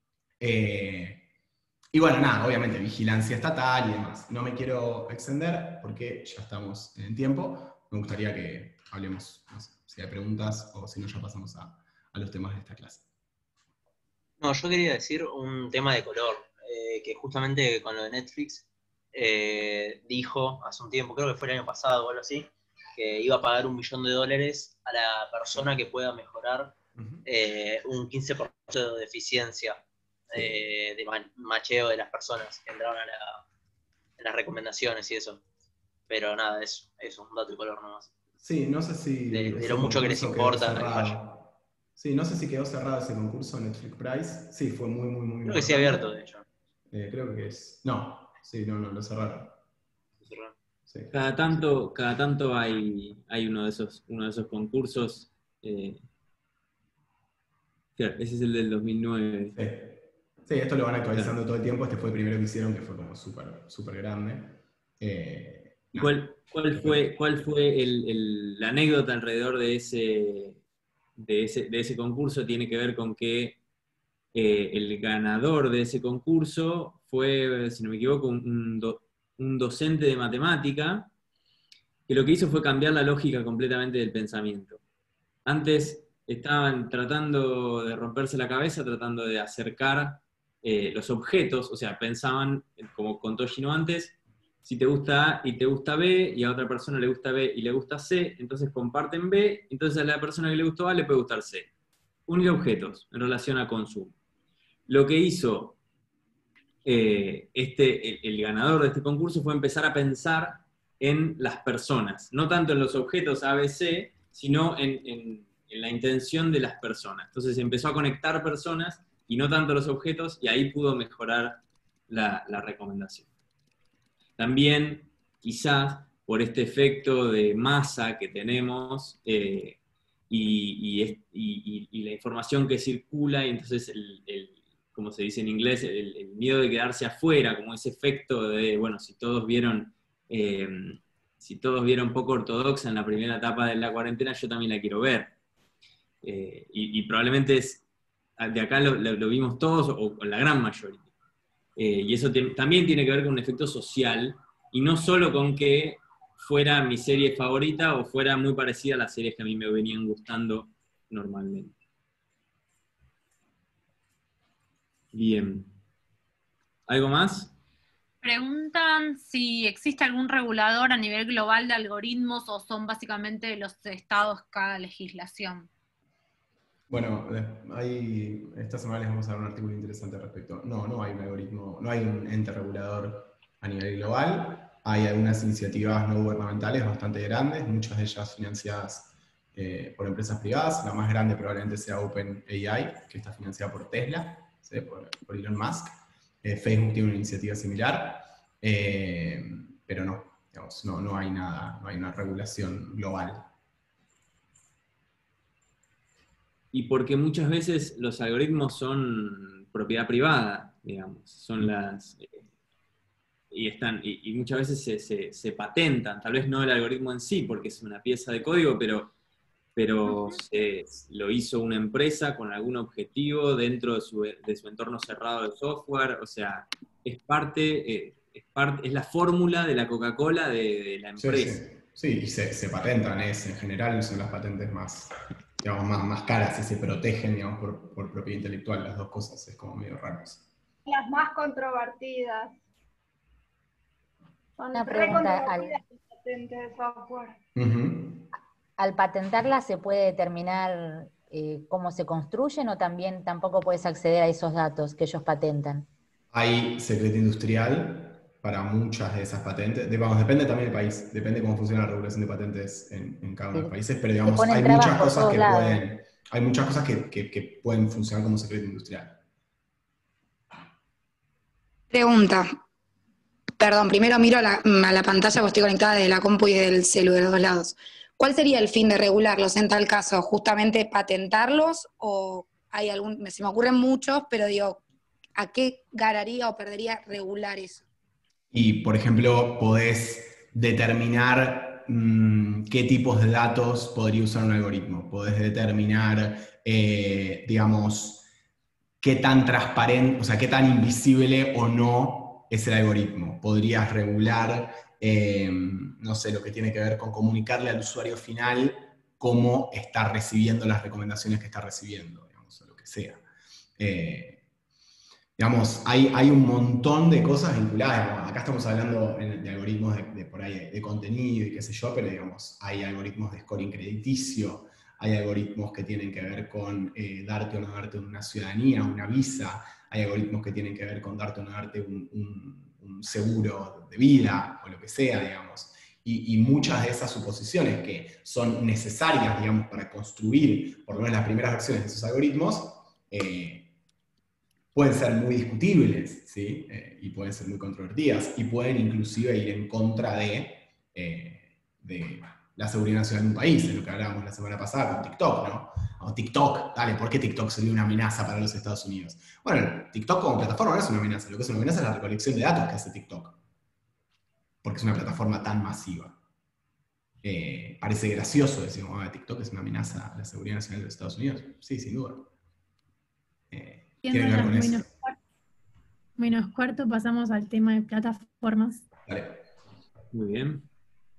Eh, Y bueno, nada, obviamente vigilancia estatal y demás. No me quiero extender porque ya estamos en tiempo. Me gustaría que hablemos, no sé, si hay preguntas o si no ya pasamos a, a los temas de esta clase. No, yo quería decir un tema de color, eh, que justamente con lo de Netflix eh, dijo hace un tiempo, creo que fue el año pasado o algo así, que iba a pagar un millón de dólares a la persona que pueda mejorar eh, un quince por ciento de eficiencia. Eh, de macheo de las personas que entraron a, la, a las recomendaciones y eso. Pero nada, es, es un dato de color nomás. Sí, no sé si... De, de lo mucho que les importa. Sí, no sé si quedó cerrado ese concurso Netflix Prize. Sí, fue muy, muy, muy... Creo que sí abierto, de hecho. Eh, creo que es... No, sí, no, no, lo cerraron. Lo cerraron. Sí. Cada tanto, cada tanto hay, hay uno, de esos, uno de esos concursos. Eh, claro, ese es el del dos mil nueve. Sí. Sí, esto lo van actualizando todo el tiempo. Este fue el primero que hicieron, que fue como súper súper grande. Eh, ¿Cuál, cuál fue, cuál fue el, el, la anécdota alrededor de ese, de, ese, de ese concurso? Tiene que ver con que eh, el ganador de ese concurso fue, si no me equivoco, un, do, un docente de matemática que lo que hizo fue cambiar la lógica completamente del pensamiento. Antes estaban tratando de romperse la cabeza, tratando de acercar eh, los objetos, o sea, pensaban, como contó Gino antes, si te gusta A y te gusta B, y a otra persona le gusta B y le gusta C, entonces comparten B, entonces a la persona que le gustó A le puede gustar C. Unir objetos en relación a consumo. Lo que hizo eh, este, el, el ganador de este concurso fue empezar a pensar en las personas, no tanto en los objetos A, B, C, sino en, en, en la intención de las personas. Entonces empezó a conectar personas y no tanto los objetos, y ahí pudo mejorar la, la recomendación. También, quizás, por este efecto de masa que tenemos, eh, y, y, y, y la información que circula, y entonces, el, el, como se dice en inglés, el, el miedo de quedarse afuera, como ese efecto de, bueno, si todos vieron... Eh, si todos vieron Poco Ortodoxa en la primera etapa de la cuarentena, yo también la quiero ver. Eh, y, y probablemente es, de acá lo, lo, lo vimos todos, o, o la gran mayoría. Eh, y eso te, también tiene que ver con un efecto social, y no solo con que fuera mi serie favorita o fuera muy parecida a las series que a mí me venían gustando normalmente. Bien. ¿Algo más? Preguntan si existe algún regulador a nivel global de algoritmos o son básicamente los estados cada legislación. Bueno, hay, esta semana les vamos a dar un artículo interesante al respecto. No, no hay un algoritmo, no hay un ente regulador a nivel global. Hay algunas iniciativas no gubernamentales bastante grandes, muchas de ellas financiadas eh, por empresas privadas. La más grande probablemente sea OpenAI, que está financiada por Tesla, ¿sí? por, por Elon Musk. Eh, Facebook tiene una iniciativa similar, eh, pero no, digamos, no, no hay nada, no hay una regulación global. Y porque muchas veces los algoritmos son propiedad privada, digamos, son las... Eh, y, están, y, y muchas veces se, se, se patentan, tal vez no el algoritmo en sí, porque es una pieza de código, pero, pero se, lo hizo una empresa con algún objetivo dentro de su, de su entorno cerrado de software, o sea, es parte, eh, es, parte, es la fórmula de la Coca-Cola de, de la empresa. Sí, sí, sí, y se, se patentan, es, en general son las patentes más... digamos, más, más caras y se protegen, digamos, por, por propiedad intelectual, las dos cosas, es como medio raro. Las más controvertidas. Son Una re pregunta, controvertidas las patentes de software. Uh-huh. ¿Al patentarlas se puede determinar eh, cómo se construyen o también tampoco puedes acceder a esos datos que ellos patentan? Hay secreto industrial para muchas de esas patentes. De, vamos, depende también del país, depende cómo funciona la regulación de patentes en, en cada uno de los países, pero digamos, hay muchas cosas que lados. pueden, hay muchas cosas que, que, que pueden funcionar como secreto industrial. Pregunta. Perdón, primero miro a la, a la pantalla porque estoy conectada desde la compu y del celu de los dos lados. ¿Cuál sería el fin de regularlos en tal caso? ¿Justamente patentarlos o hay algún, se me ocurren muchos, pero digo, ¿a qué ganaría o perdería regular eso? Y, por ejemplo, podés determinar mmm, qué tipos de datos podría usar un algoritmo. Podés determinar, eh, digamos, qué tan transparente, o sea, qué tan invisible o no es el algoritmo. Podrías regular, eh, no sé, lo que tiene que ver con comunicarle al usuario final cómo está recibiendo las recomendaciones que está recibiendo, digamos, o lo que sea. Eh, Digamos, hay, hay un montón de cosas vinculadas. Digamos, acá estamos hablando de algoritmos de, de, por ahí, de, de contenido y qué sé yo, pero digamos, hay algoritmos de scoring crediticio, hay algoritmos que tienen que ver con eh, darte o no darte una ciudadanía, una visa, hay algoritmos que tienen que ver con darte o no darte un, un, un seguro de vida, o lo que sea, digamos. Y, y muchas de esas suposiciones que son necesarias, digamos, para construir, por lo menos las primeras versiones de esos algoritmos, eh, pueden ser muy discutibles, ¿sí? Eh, y pueden ser muy controvertidas, y pueden inclusive ir en contra de, eh, de la seguridad nacional de un país, de lo que hablábamos la semana pasada con TikTok, ¿no? O TikTok, dale, ¿por qué TikTok sería una amenaza para los Estados Unidos? Bueno, TikTok como plataforma no es una amenaza, lo que es una amenaza es la recolección de datos que hace TikTok, porque es una plataforma tan masiva. Eh, parece gracioso decir, oh, TikTok es una amenaza a la seguridad nacional de los Estados Unidos. Sí, sin duda. Eh, Tiene que ver con eso. Menos cuarto, menos cuarto pasamos al tema de plataformas. Dale. Muy bien.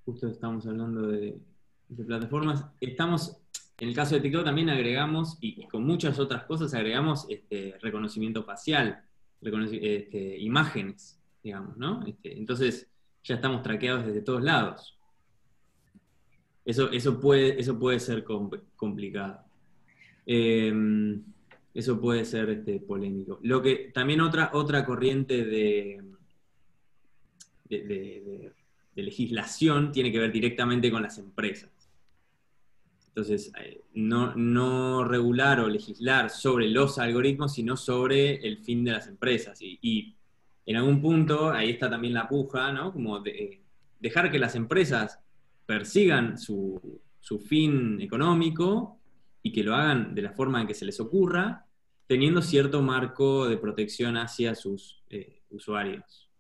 justo estamos hablando de, de plataformas, estamos, en el caso de TikTok también agregamos, y, y con muchas otras cosas agregamos este, reconocimiento facial, reconoci este, imágenes, digamos, ¿no? Este, entonces ya estamos traqueados desde todos lados. Eso, eso, puede, eso puede ser compl complicado. Eh, eso puede ser este, polémico. Lo que, también otra, otra corriente de, de, de, de, de legislación tiene que ver directamente con las empresas. Entonces, eh, no, no regular o legislar sobre los algoritmos, sino sobre el fin de las empresas. Y, y en algún punto, ahí está también la puja, ¿no? Como de, eh, dejar que las empresas persigan su, su fin económico y que lo hagan de la forma en que se les ocurra, teniendo cierto marco de protección hacia sus eh, usuarios.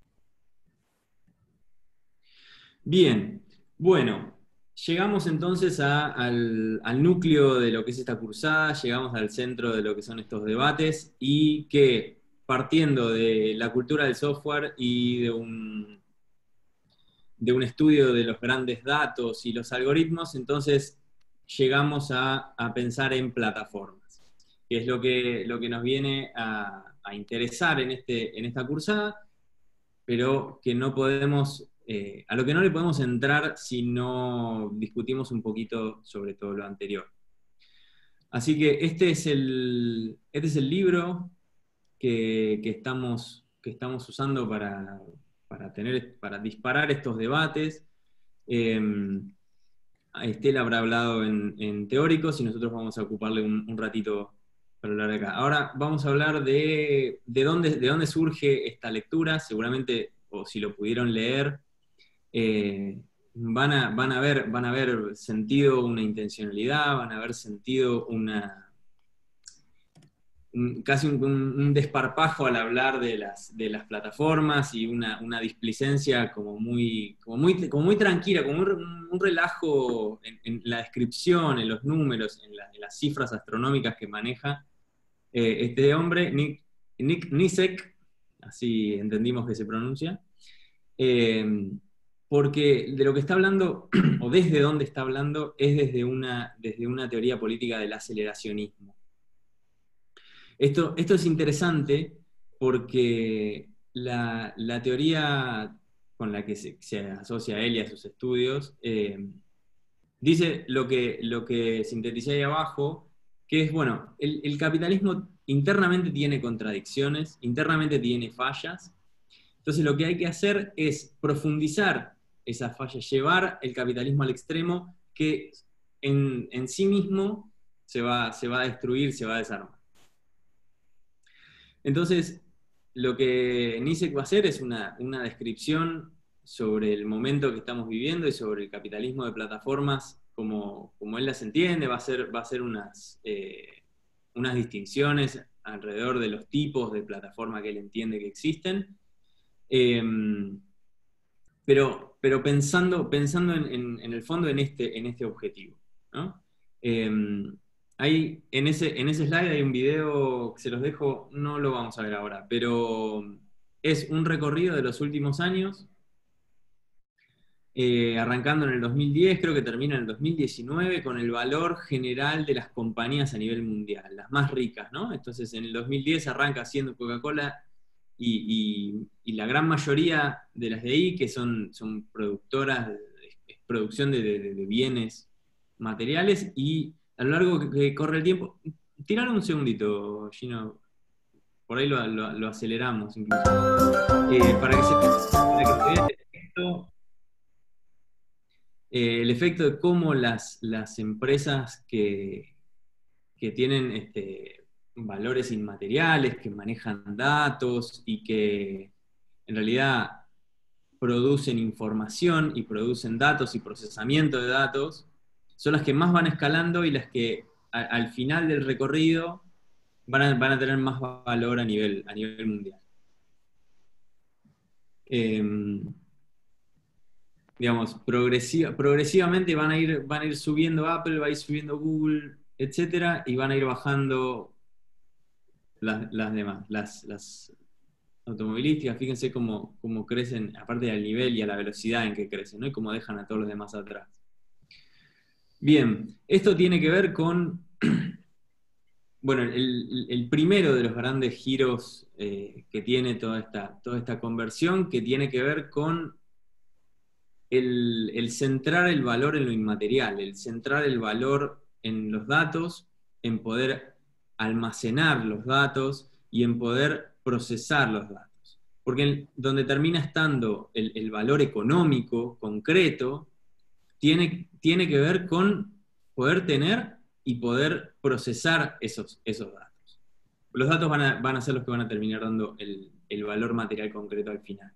Bien, bueno, llegamos entonces a, al, al núcleo de lo que es esta cursada, llegamos al centro de lo que son estos debates, y que partiendo de la cultura del software y de un, de un estudio de los grandes datos y los algoritmos, entonces llegamos a, a pensar en plataformas, que es lo que, lo que nos viene a, a interesar en, este, en esta cursada, pero que no podemos, eh, a lo que no le podemos entrar si no discutimos un poquito sobre todo lo anterior. Así que este es el, este es el libro que, que, estamos, que estamos usando para, para, tener, para disparar estos debates. Eh, Estela habrá hablado en, en teóricos y nosotros vamos a ocuparle un, un ratito para hablar de acá. Ahora vamos a hablar de, de, dónde, de dónde surge esta lectura. Seguramente, o si lo pudieron leer, eh, van, a, van, a ver, van a haber sentido una intencionalidad, van a haber sentido una... casi un, un desparpajo al hablar de las, de las plataformas y una, una displicencia como muy, como muy, como muy tranquila, como un, un relajo en, en la descripción, en los números, en, la, en las cifras astronómicas que maneja eh, este hombre, Nick, Nick Nicek, así entendimos que se pronuncia, eh, porque de lo que está hablando, o desde dónde está hablando, es desde una, desde una teoría política del aceleracionismo. Esto, esto es interesante porque la, la teoría con la que se, se asocia a él y a sus estudios eh, dice lo que, lo que sinteticé ahí abajo, que es, bueno, el, el capitalismo internamente tiene contradicciones, internamente tiene fallas, entonces lo que hay que hacer es profundizar esas fallas, llevar el capitalismo al extremo que en, en sí mismo se va, se va a destruir, se va a desarmar. Entonces, lo que Nicek va a hacer es una, una descripción sobre el momento que estamos viviendo y sobre el capitalismo de plataformas como, como él las entiende, va a hacer, va a hacer unas, eh, unas distinciones alrededor de los tipos de plataforma que él entiende que existen, eh, pero, pero pensando, pensando en, en, en el fondo en este, en este objetivo, ¿no? Eh, Hay, en, ese, en ese slide hay un video que se los dejo, no lo vamos a ver ahora, pero es un recorrido de los últimos años, eh, arrancando en el dos mil diez, creo que termina en el dos mil diecinueve, con el valor general de las compañías a nivel mundial, las más ricas, ¿no? Entonces en el dos mil diez arranca haciendo Coca-Cola y, y, y la gran mayoría de las de ahí, que son, son productoras, de, de producción de, de, de bienes materiales, y a lo largo que, que corre el tiempo, tiraron un segundito, Gino, por ahí lo, lo, lo aceleramos incluso, eh, para que se, para que se vea el efecto, eh, el efecto de cómo las, las empresas que, que tienen este, valores inmateriales, que manejan datos y que en realidad producen información y producen datos y procesamiento de datos, son las que más van escalando y las que a, al final del recorrido van a, van a tener más valor a nivel, a nivel mundial. Eh, digamos, progresiva, progresivamente van a, ir, van a ir subiendo Apple, va a ir subiendo Google, etcétera, y van a ir bajando las, las demás, las, las, automovilísticas, fíjense cómo, cómo crecen, aparte del nivel y a la velocidad en que crecen, ¿no? Y cómo dejan a todos los demás atrás. Bien, esto tiene que ver con, bueno, el, el primero de los grandes giros eh, que tiene toda esta, toda esta conversión, que tiene que ver con el, el centrar el valor en lo inmaterial, el centrar el valor en los datos, en poder almacenar los datos y en poder procesar los datos. Porque el, donde termina estando el, el valor económico concreto, tiene, tiene que ver con poder tener y poder procesar esos, esos datos. Los datos van a, van a ser los que van a terminar dando el, el valor material concreto al final.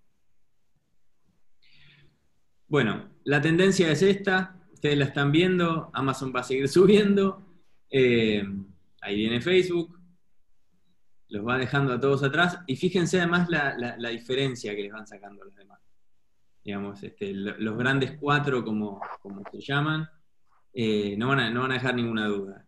Bueno, la tendencia es esta, ustedes la están viendo, Amazon va a seguir subiendo, eh, ahí viene Facebook, los va dejando a todos atrás, y fíjense además la, la, la diferencia que les van sacando a los demás. Digamos, este, los grandes cuatro, como, como se llaman, eh, no, van a, no van a dejar ninguna duda.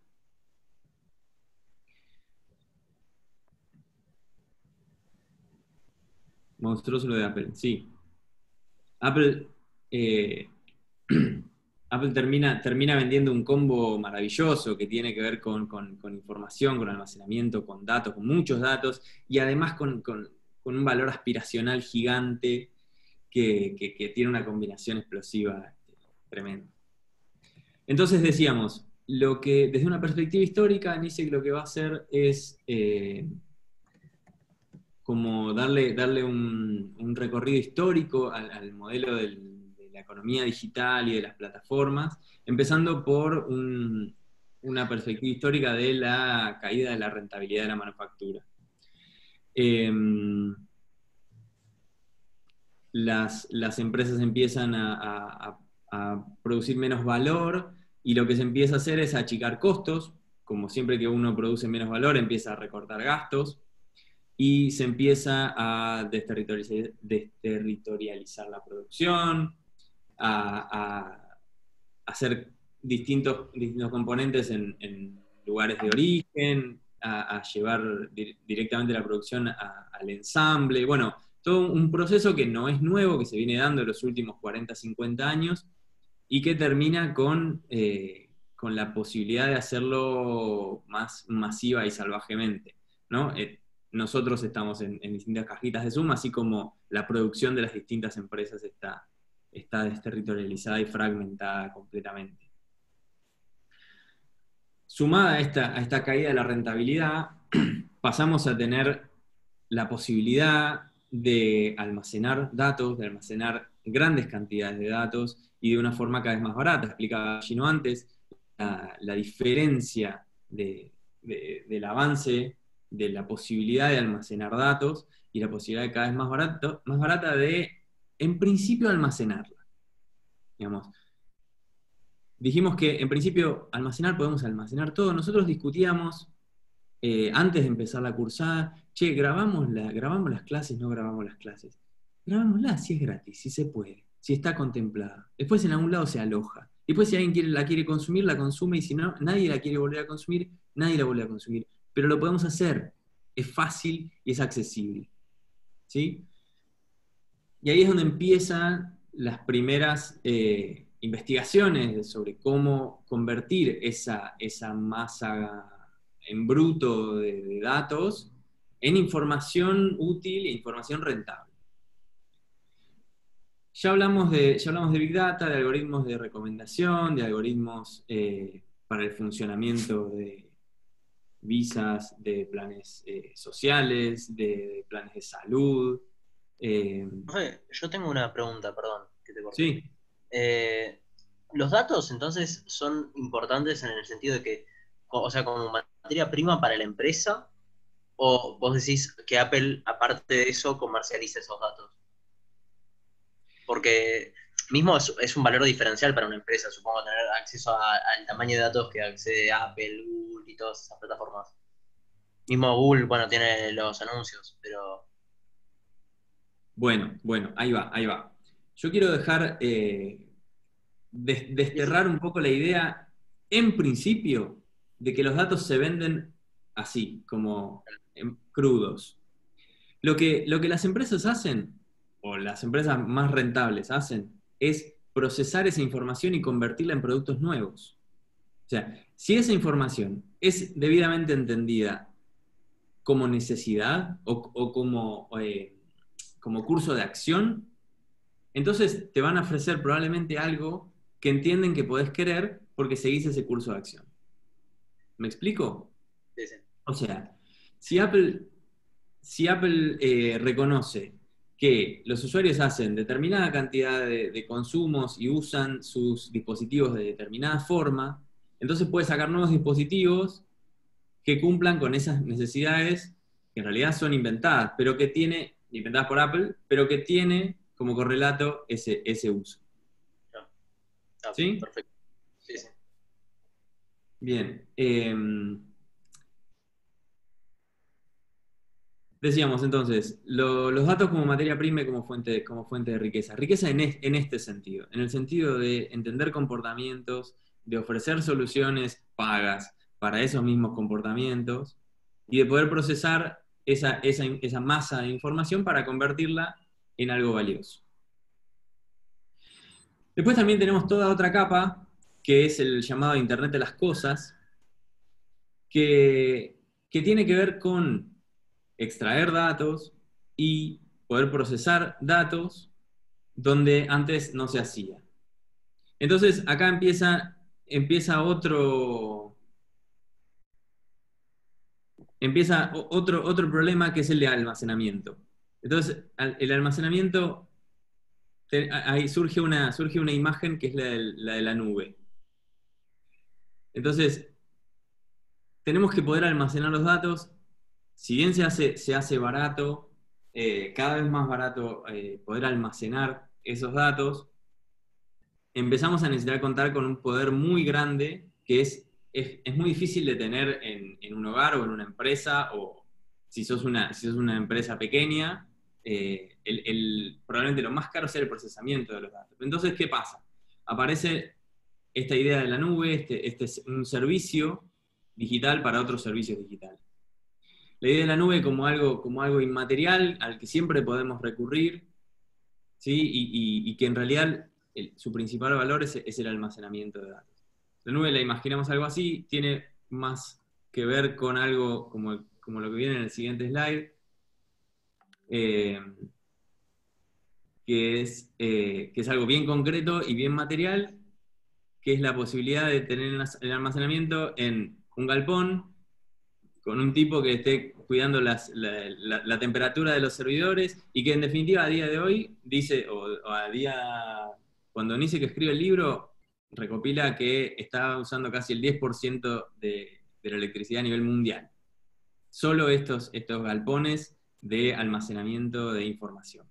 Monstruoso lo de Apple, sí. Apple, eh, Apple termina, termina vendiendo un combo maravilloso que tiene que ver con, con, con información, con almacenamiento, con datos, con muchos datos, y además con, con, con un valor aspiracional gigante que, que, que tiene una combinación explosiva tremenda. Entonces decíamos, lo que desde una perspectiva histórica, Nisek lo que va a hacer es eh, como darle, darle un, un recorrido histórico al, al modelo del la economía digital y de las plataformas, empezando por un, una perspectiva histórica de la caída de la rentabilidad de la manufactura. Eh, las, las empresas empiezan a, a, a producir menos valor, y lo que se empieza a hacer es achicar costos. Como siempre que uno produce menos valor, empieza a recortar gastos, y se empieza a desterritorializar, desterritorializar la producción, A, a hacer distintos, distintos componentes en, en lugares de origen, a, a llevar di directamente la producción a, al ensamble. Bueno, todo un proceso que no es nuevo, que se viene dando en los últimos cuarenta, cincuenta años, y que termina con, eh, con la posibilidad de hacerlo más masiva y salvajemente, ¿no? Eh, nosotros estamos en, en distintas cajitas de Zoom, así como la producción de las distintas empresas está está desterritorializada y fragmentada completamente. Sumada a esta, a esta caída de la rentabilidad, pasamos a tener la posibilidad de almacenar datos, de almacenar grandes cantidades de datos, y de una forma cada vez más barata. Explicaba Gino antes la, la diferencia de, de, del avance de la posibilidad de almacenar datos y la posibilidad de cada vez más, barato, más barata de, en principio, almacenarla. Digamos, dijimos que en principio almacenar, podemos almacenar todo. Nosotros discutíamos eh, antes de empezar la cursada, che, grabamos, la, grabamos las clases, no grabamos las clases. Grabámoslas si es gratis, si se puede, si está contemplada. Después en algún lado se aloja. Después si alguien quiere, la quiere consumir, la consume, y si no, nadie la quiere volver a consumir, nadie la vuelve a consumir. Pero lo podemos hacer, es fácil y es accesible. ¿Sí? Y ahí es donde empiezan las primeras eh, investigaciones sobre cómo convertir esa, esa masa en bruto de, de datos en información útil e información rentable. Ya hablamos, de, ya hablamos de Big Data, de algoritmos de recomendación, de algoritmos eh, para el funcionamiento de visas, de planes eh, sociales, de, de planes de salud. Eh, Yo tengo una pregunta, perdón, que te corté. Sí. Eh, ¿Los datos entonces son importantes en el sentido de que, o sea, como materia prima para la empresa, o vos decís que Apple, aparte de eso, comercializa esos datos? Porque mismo es, es un valor diferencial para una empresa, supongo, tener acceso a, al tamaño de datos que accede Apple, Google y todas esas plataformas. Mismo Google, bueno, tiene los anuncios, pero... Bueno, bueno, ahí va, ahí va. Yo quiero dejar, eh, des, desterrar un poco la idea, en principio, de que los datos se venden así, como en, crudos. Lo que, lo que las empresas hacen, o las empresas más rentables hacen, es procesar esa información y convertirla en productos nuevos. O sea, si esa información es debidamente entendida como necesidad o, o como, eh, como curso de acción, entonces te van a ofrecer probablemente algo que entienden que podés querer porque seguís ese curso de acción. ¿Me explico? Sí, sí. O sea, si Apple, si Apple eh, reconoce que los usuarios hacen determinada cantidad de, de consumos y usan sus dispositivos de determinada forma, entonces puede sacar nuevos dispositivos que cumplan con esas necesidades que en realidad son inventadas, pero que tiene, inventadas por Apple, pero que tiene como correlato ese, ese uso. Ah, ¿Sí? Perfecto. Sí, sí. Bien. Eh, decíamos entonces, lo, los datos como materia prima y como fuente, como fuente de riqueza. Riqueza en, es, en este sentido, en el sentido de entender comportamientos, de ofrecer soluciones pagas para esos mismos comportamientos y de poder procesar esa, esa, esa masa de información para convertirla en algo valioso. Después también tenemos toda otra capa, que es el llamado Internet de las Cosas, que, que tiene que ver con extraer datos y poder procesar datos donde antes no se hacía. Entonces, acá empieza, empieza otro, empieza otro, otro problema, que es el de almacenamiento. Entonces, el almacenamiento, ahí surge una, surge una imagen que es la de la, de la nube. Entonces, tenemos que poder almacenar los datos. Si bien se hace, se hace barato, eh, cada vez más barato eh, poder almacenar esos datos, empezamos a necesitar contar con un poder muy grande que es, es, es muy difícil de tener en, en un hogar o en una empresa, o si sos una, si sos una empresa pequeña, eh, el, el, probablemente lo más caro sea el procesamiento de los datos. Entonces, ¿qué pasa? Aparece esta idea de la nube, este, este es un servicio digital para otros servicios digitales. La idea de la nube como algo, como algo inmaterial al que siempre podemos recurrir, ¿sí? y, y, y que en realidad el, su principal valor es, es el almacenamiento de datos. La nube, la imaginamos algo así, tiene más que ver con algo como, como lo que viene en el siguiente slide, eh, que, es, eh, que es algo bien concreto y bien material, que es la posibilidad de tener el almacenamiento en un galpón, con un tipo que esté cuidando las, la, la, la temperatura de los servidores, y que en definitiva a día de hoy dice, o, o a día, cuando dice que escribe el libro, recopila que está usando casi el diez por ciento de, de la electricidad a nivel mundial. Solo estos, estos galpones de almacenamiento de información.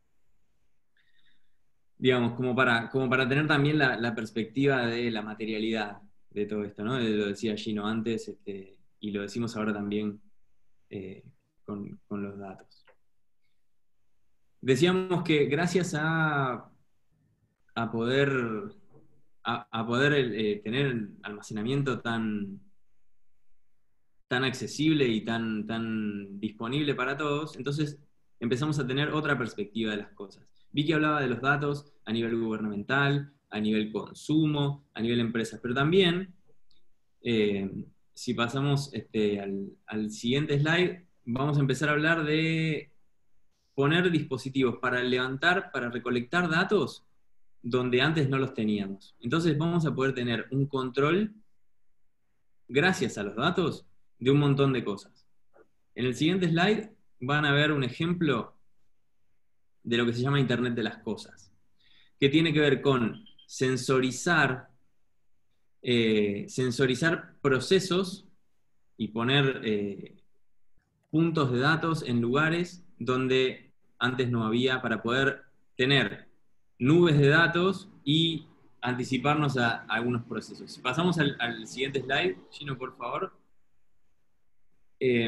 Digamos, como para, como para tener también la, la perspectiva de la materialidad de todo esto, ¿no? Lo decía Gino antes, este, y lo decimos ahora también eh, con, con los datos. Decíamos que gracias a, a poder, a, a poder eh, tener almacenamiento tan, tan accesible y tan, tan disponible para todos, entonces empezamos a tener otra perspectiva de las cosas. Vicky hablaba de los datos a nivel gubernamental, a nivel consumo, a nivel empresas, pero también, eh, si pasamos este, al, al siguiente slide, vamos a empezar a hablar de poner dispositivos para levantar, para recolectar datos donde antes no los teníamos. Entonces vamos a poder tener un control, gracias a los datos, de un montón de cosas. En el siguiente slide van a ver un ejemplo de lo que se llama Internet de las Cosas, que tiene que ver con sensorizar, eh, sensorizar procesos y poner eh, puntos de datos en lugares donde antes no había, para poder tener nubes de datos y anticiparnos a, a algunos procesos. Si pasamos al, al siguiente slide, Gino, por favor. Eh,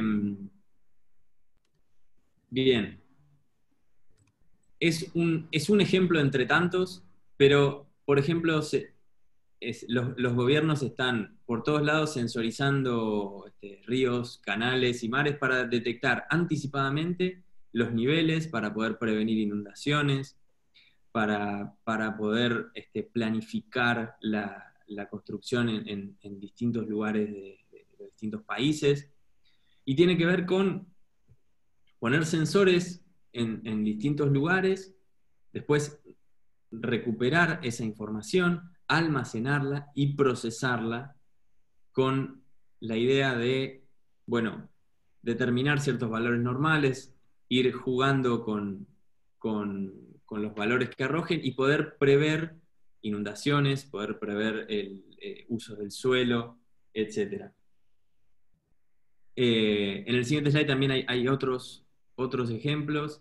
bien. Es un, es un ejemplo entre tantos, pero, por ejemplo, se, es, los, los gobiernos están por todos lados sensorizando este, ríos, canales y mares para detectar anticipadamente los niveles para poder prevenir inundaciones, para, para poder este, planificar la, la construcción en, en, en distintos lugares de, de, de distintos países, y tiene que ver con poner sensores en, en distintos lugares, después recuperar esa información, almacenarla y procesarla con la idea de, bueno, determinar ciertos valores normales, ir jugando con, con, con los valores que arrojen y poder prever inundaciones, poder prever el eh, uso del suelo, etcétera. Eh, en el siguiente slide también hay, hay otros, otros ejemplos.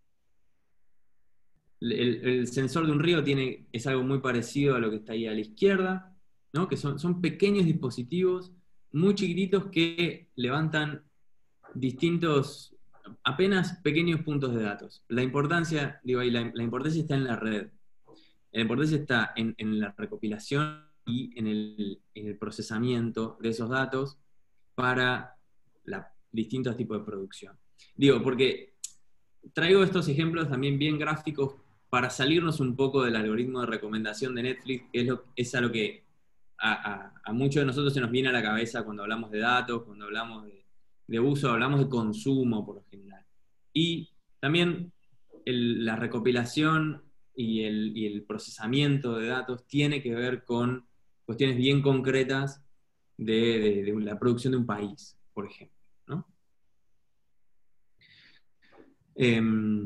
El, el sensor de un río tiene, es algo muy parecido a lo que está ahí a la izquierda, ¿no? Que son, son pequeños dispositivos muy chiquititos que levantan distintos, apenas pequeños puntos de datos. La importancia, digo ahí, la, la importancia está en la red. La importancia está en, en la recopilación y en el, en el procesamiento de esos datos para la, distintos tipos de producción. Digo, porque traigo estos ejemplos también bien gráficos para salirnos un poco del algoritmo de recomendación de Netflix, que es, lo, es a lo que a, a, a muchos de nosotros se nos viene a la cabeza cuando hablamos de datos, cuando hablamos de, de uso, hablamos de consumo por lo general. Y también el, la recopilación y el, y el procesamiento de datos tiene que ver con cuestiones bien concretas de, de, de la producción de un país, por ejemplo, ¿no? Eh,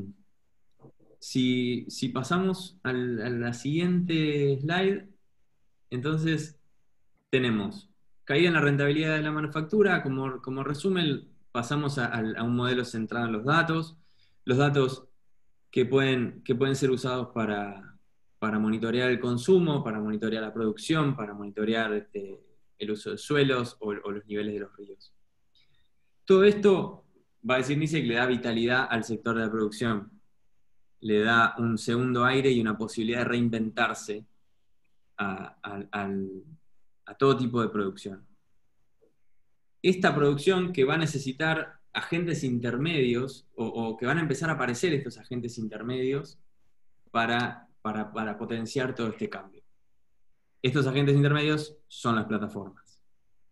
si, si pasamos al, a la siguiente slide, entonces tenemos caída en la rentabilidad de la manufactura. Como, como resumen, pasamos a, a un modelo centrado en los datos, los datos que pueden, que pueden ser usados para, para monitorear el consumo, para monitorear la producción, para monitorear este, el uso de suelos o, o los niveles de los ríos. Todo esto, va a decir Nice, que le da vitalidad al sector de la producción, le da un segundo aire y una posibilidad de reinventarse a, a, a, a todo tipo de producción. Esta producción que va a necesitar agentes intermedios, o, o que van a empezar a aparecer estos agentes intermedios para, para, para potenciar todo este cambio. Estos agentes intermedios son las plataformas.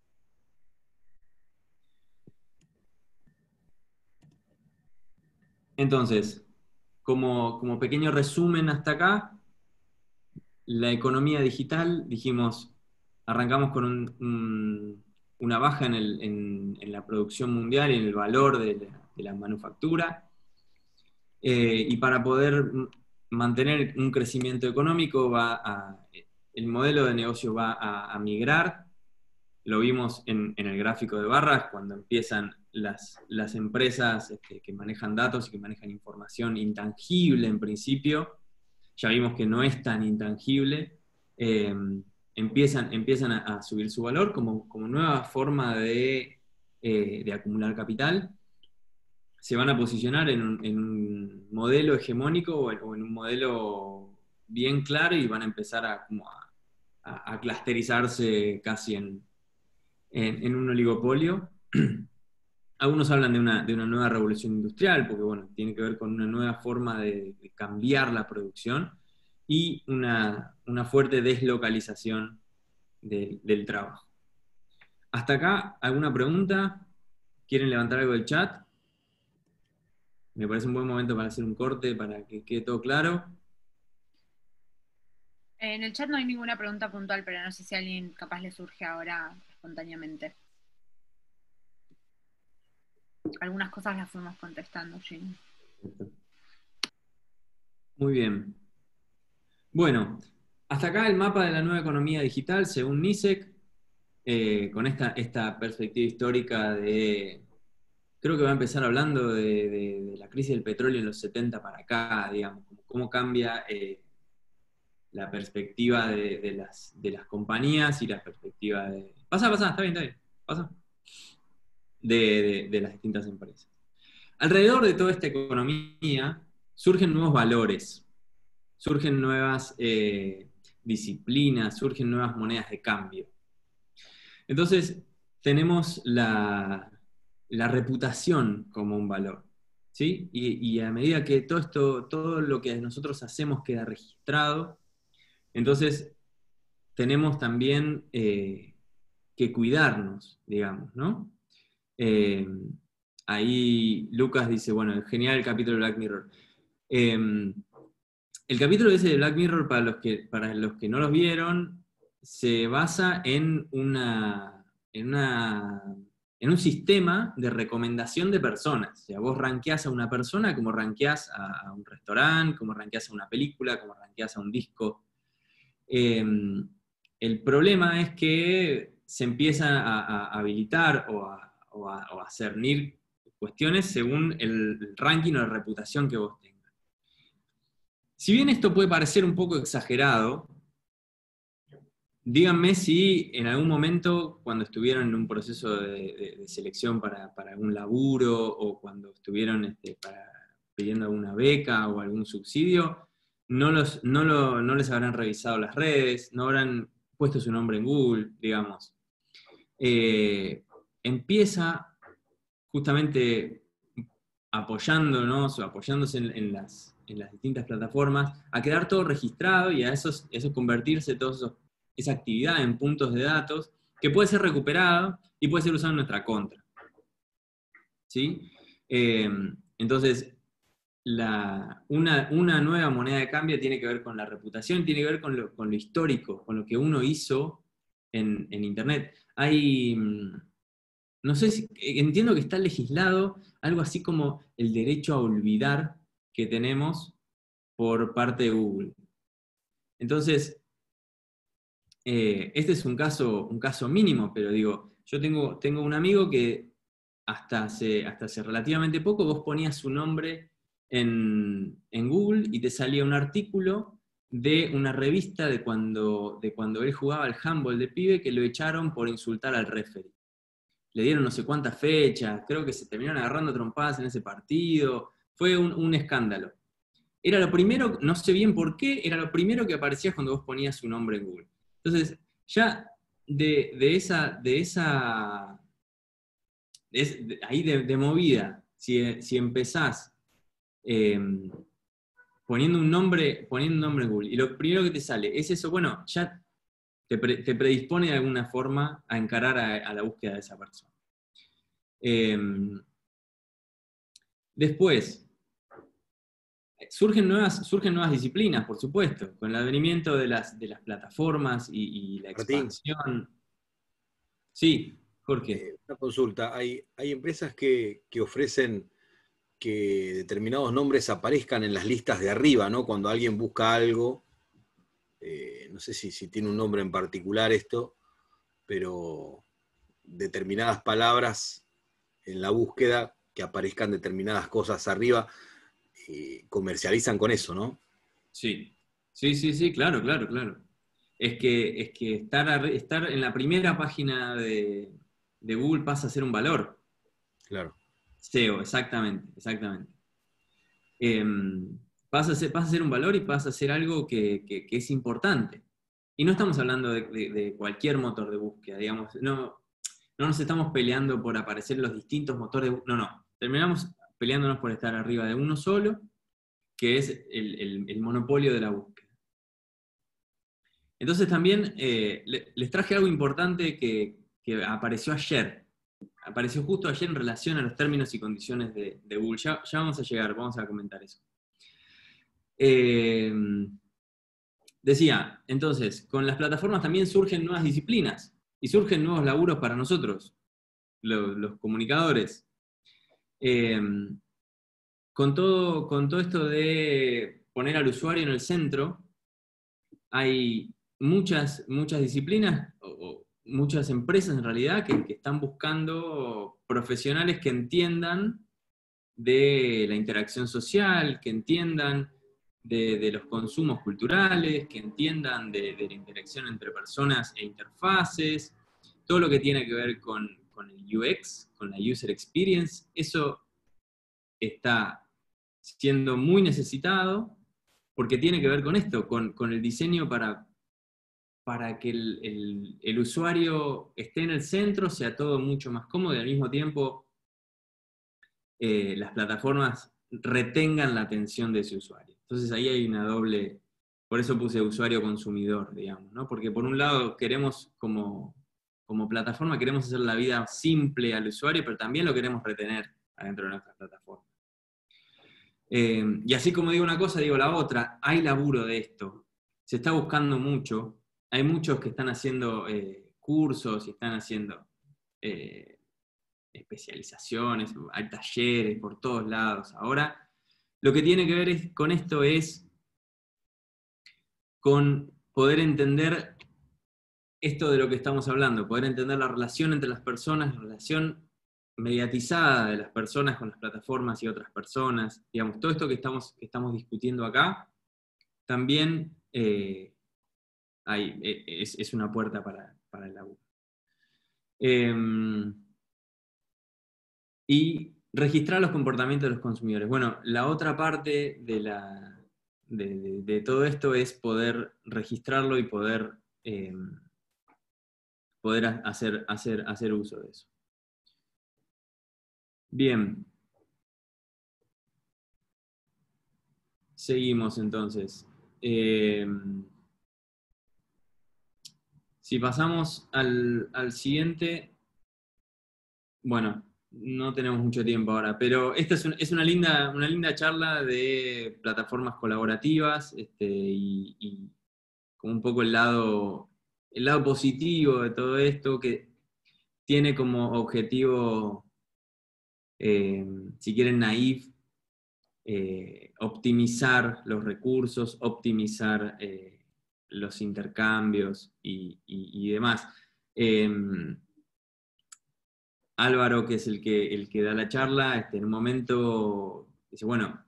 Entonces, como, como pequeño resumen hasta acá, la economía digital, dijimos, arrancamos con un, un, una baja en, el, en, en la producción mundial y en el valor de la, de la manufactura, eh, y para poder mantener un crecimiento económico, va a, el modelo de negocio va a, a migrar. Lo vimos en, en el gráfico de barras, cuando empiezan las, las empresas este, que manejan datos y que manejan información intangible en principio. Ya vimos que no es tan intangible. Eh, empiezan, empiezan a, a subir su valor como, como nueva forma de, eh, de acumular capital. Se van a posicionar en un, en un modelo hegemónico o en, o en un modelo bien claro, y van a empezar a, como a, a, a clusterizarse casi en, en, en un oligopolio. Algunos hablan de una, de una nueva revolución industrial, porque bueno, tiene que ver con una nueva forma de, de cambiar la producción y una, una fuerte deslocalización de, del trabajo. ¿Hasta acá alguna pregunta? ¿Quieren levantar algo del chat? Me parece un buen momento para hacer un corte, para que quede todo claro. En el chat no hay ninguna pregunta puntual, pero no sé si a alguien capaz le surge ahora espontáneamente. Algunas cosas las fuimos contestando, Jim. Muy bien. Bueno, hasta acá el mapa de la nueva economía digital, según NICEC, eh, con esta, esta perspectiva histórica de... Creo que va a empezar hablando de, de, de la crisis del petróleo en los setenta para acá, digamos, cómo cambia eh, la perspectiva de, de, las, de las compañías y la perspectiva de... Pasa, pasa, está bien, está bien, pasa. De, de, de las distintas empresas. Alrededor de toda esta economía surgen nuevos valores, surgen nuevas eh, disciplinas, surgen nuevas monedas de cambio. Entonces, tenemos la, la reputación como un valor, ¿sí? Y, y a medida que todo esto, todo lo que nosotros hacemos queda registrado, entonces tenemos también eh, que cuidarnos, digamos, ¿no? Eh, ahí Lucas dice, bueno, genial el capítulo de Black Mirror. Eh, el capítulo ese de Black Mirror, para los que, para los que no los vieron, se basa en una, en una en un sistema de recomendación de personas. O sea, vos rankeás a una persona como rankeás a, a un restaurante, como rankeás a una película, como rankeás a un disco. Eh, el problema es que se empieza a, a habilitar o a, o, a, o a cernir cuestiones según el ranking o la reputación que vos tengas. Si bien esto puede parecer un poco exagerado, díganme si en algún momento, cuando estuvieron en un proceso de, de, de selección para, para algún laburo, o cuando estuvieron este, para, pidiendo alguna beca o algún subsidio, no, los, no, lo, no les habrán revisado las redes, no habrán puesto su nombre en Google, digamos. Eh, empieza justamente apoyándonos o apoyándose en, en, las, en las distintas plataformas, a quedar todo registrado y a esos, eso convertirse todos esos esa actividad en puntos de datos que puede ser recuperado y puede ser usado en nuestra contra. ¿Sí? Eh, entonces, la, una, una nueva moneda de cambio tiene que ver con la reputación, tiene que ver con lo, con lo histórico, con lo que uno hizo en, en Internet. Hay, no sé si, entiendo que está legislado algo así como el derecho a olvidar que tenemos por parte de Google. Entonces, Eh, este es un caso, un caso mínimo, pero digo, yo tengo, tengo un amigo que hasta hace, hasta hace relativamente poco vos ponías su nombre en, en Google y te salía un artículo de una revista de cuando, de cuando él jugaba al handball de pibe, que lo echaron por insultar al referee. Le dieron no sé cuántas fechas, creo que se terminaron agarrando trompadas en ese partido, fue un, un escándalo. Era lo primero, no sé bien por qué, era lo primero que aparecía cuando vos ponías su nombre en Google. Entonces, ya de, de esa, de esa de, de, ahí de, de movida, si, si empezás eh, poniendo un nombre, poniendo un nombre en Google, y lo primero que te sale es eso, bueno, ya te, pre, te predispone de alguna forma a encarar a, a la búsqueda de esa persona. Eh, después, Surgen nuevas, surgen nuevas disciplinas, por supuesto, con el advenimiento de las, de las plataformas y, y la expansión. Sí, Jorge. Eh, una consulta. Hay, hay empresas que, que ofrecen que determinados nombres aparezcan en las listas de arriba, ¿no? Cuando alguien busca algo, eh, no sé si, si tiene un nombre en particular esto, pero determinadas palabras en la búsqueda, que aparezcan determinadas cosas arriba, comercializan con eso, ¿no? Sí, sí, sí, sí, claro, claro, claro. Es que, es que estar, estar en la primera página de, de Google pasa a ser un valor. Claro. S E O, exactamente, exactamente. Eh, pasa, a ser, pasa a ser un valor y pasa a ser algo que, que, que es importante. Y no estamos hablando de, de, de cualquier motor de búsqueda, digamos, no, no nos estamos peleando por aparecer en los distintos motores de búsqueda, no, no. Terminamos peleándonos por estar arriba de uno solo, que es el, el, el monopolio de la búsqueda. Entonces también eh, les traje algo importante que, que apareció ayer. Apareció justo ayer en relación a los términos y condiciones de, de Google. Ya, ya vamos a llegar, vamos a comentar eso. Eh, decía, entonces, con las plataformas también surgen nuevas disciplinas y surgen nuevos laburos para nosotros, los, los comunicadores. Eh, con, todo, con todo esto de poner al usuario en el centro, hay muchas, muchas disciplinas, o, o muchas empresas en realidad, que, que están buscando profesionales que entiendan de la interacción social, que entiendan de, de los consumos culturales, que entiendan de, de la interacción entre personas e interfaces, todo lo que tiene que ver con, con el U X, con la User Experience. Eso está siendo muy necesitado porque tiene que ver con esto, con, con el diseño para, para que el, el, el usuario esté en el centro, sea todo mucho más cómodo y al mismo tiempo eh, las plataformas retengan la atención de ese usuario. Entonces ahí hay una doble, por eso puse usuario-consumidor, digamos, ¿no? Porque por un lado queremos, como, como plataforma, queremos hacer la vida simple al usuario, pero también lo queremos retener adentro de nuestras plataformas. Eh, y así como digo una cosa, digo la otra, hay laburo de esto, se está buscando mucho, hay muchos que están haciendo eh, cursos y están haciendo eh, especializaciones, hay talleres por todos lados. Ahora, lo que tiene que ver es, con esto es con poder entender esto de lo que estamos hablando, poder entender la relación entre las personas, la relación mediatizada de las personas con las plataformas y otras personas, digamos, todo esto que estamos, que estamos discutiendo acá, también eh, hay, es, es una puerta para, para el laburo. Eh, y registrar los comportamientos de los consumidores. Bueno, la otra parte de, la, de, de, de todo esto es poder registrarlo y poder, eh, poder hacer, hacer, hacer uso de eso. Bien. Seguimos entonces. Eh, si pasamos al, al siguiente, bueno, no tenemos mucho tiempo ahora, pero esta es, un, es una, linda, una linda charla de plataformas colaborativas este, y, y con un poco el lado, el lado positivo de todo esto, que tiene como objetivo, eh, si quieren, naif, eh, optimizar los recursos, optimizar eh, los intercambios y, y, y demás. Eh, Álvaro, que es el que, el que da la charla, este, en un momento dice, bueno,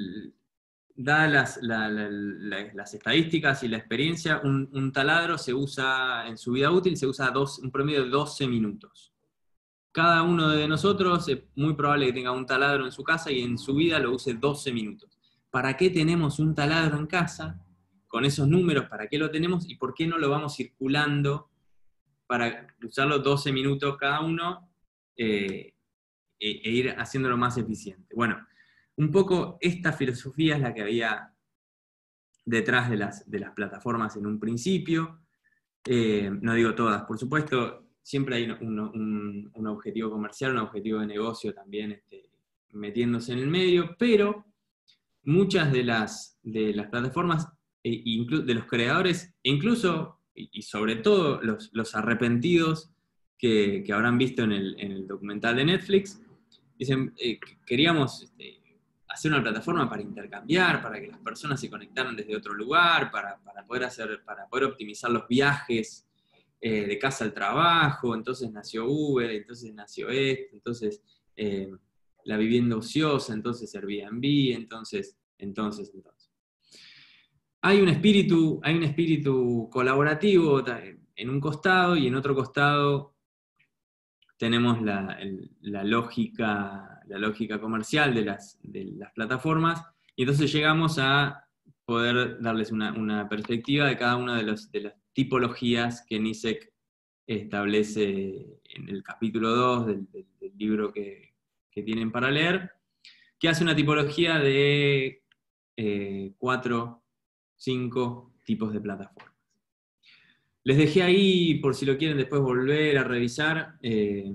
da las, la, la, la, las estadísticas y la experiencia, un, un taladro se usa, en su vida útil, se usa dos, un promedio de doce minutos. Cada uno de nosotros es muy probable que tenga un taladro en su casa y en su vida lo use doce minutos. ¿Para qué tenemos un taladro en casa? Con esos números, ¿para qué lo tenemos? ¿Y por qué no lo vamos circulando para usarlo doce minutos cada uno eh, e, e ir haciéndolo más eficiente? Bueno, un poco esta filosofía es la que había detrás de las, de las plataformas en un principio. Eh, no digo todas, por supuesto. Siempre hay un, un, un objetivo comercial, un objetivo de negocio también este, metiéndose en el medio, pero muchas de las, de las plataformas, e de los creadores, e incluso, y sobre todo, los, los arrepentidos que, que habrán visto en el, en el documental de Netflix, dicen, eh, queríamos este, hacer una plataforma para intercambiar, para que las personas se conectaran desde otro lugar, para, para, poder, hacer, para poder optimizar los viajes, Eh, de casa al trabajo, entonces nació Uber, entonces nació esto, entonces eh, la vivienda ociosa, entonces Airbnb, entonces, entonces, entonces. Hay un espíritu, hay un espíritu colaborativo en un costado y en otro costado tenemos la, el, la, lógica, la lógica comercial de las, de las plataformas y entonces llegamos a poder darles una, una perspectiva de cada una de, los, de las tipologías que Nisek establece en el capítulo dos del, del, del libro que, que tienen para leer, que hace una tipología de eh, cuatro, cinco tipos de plataformas. Les dejé ahí, por si lo quieren después volver a revisar, eh,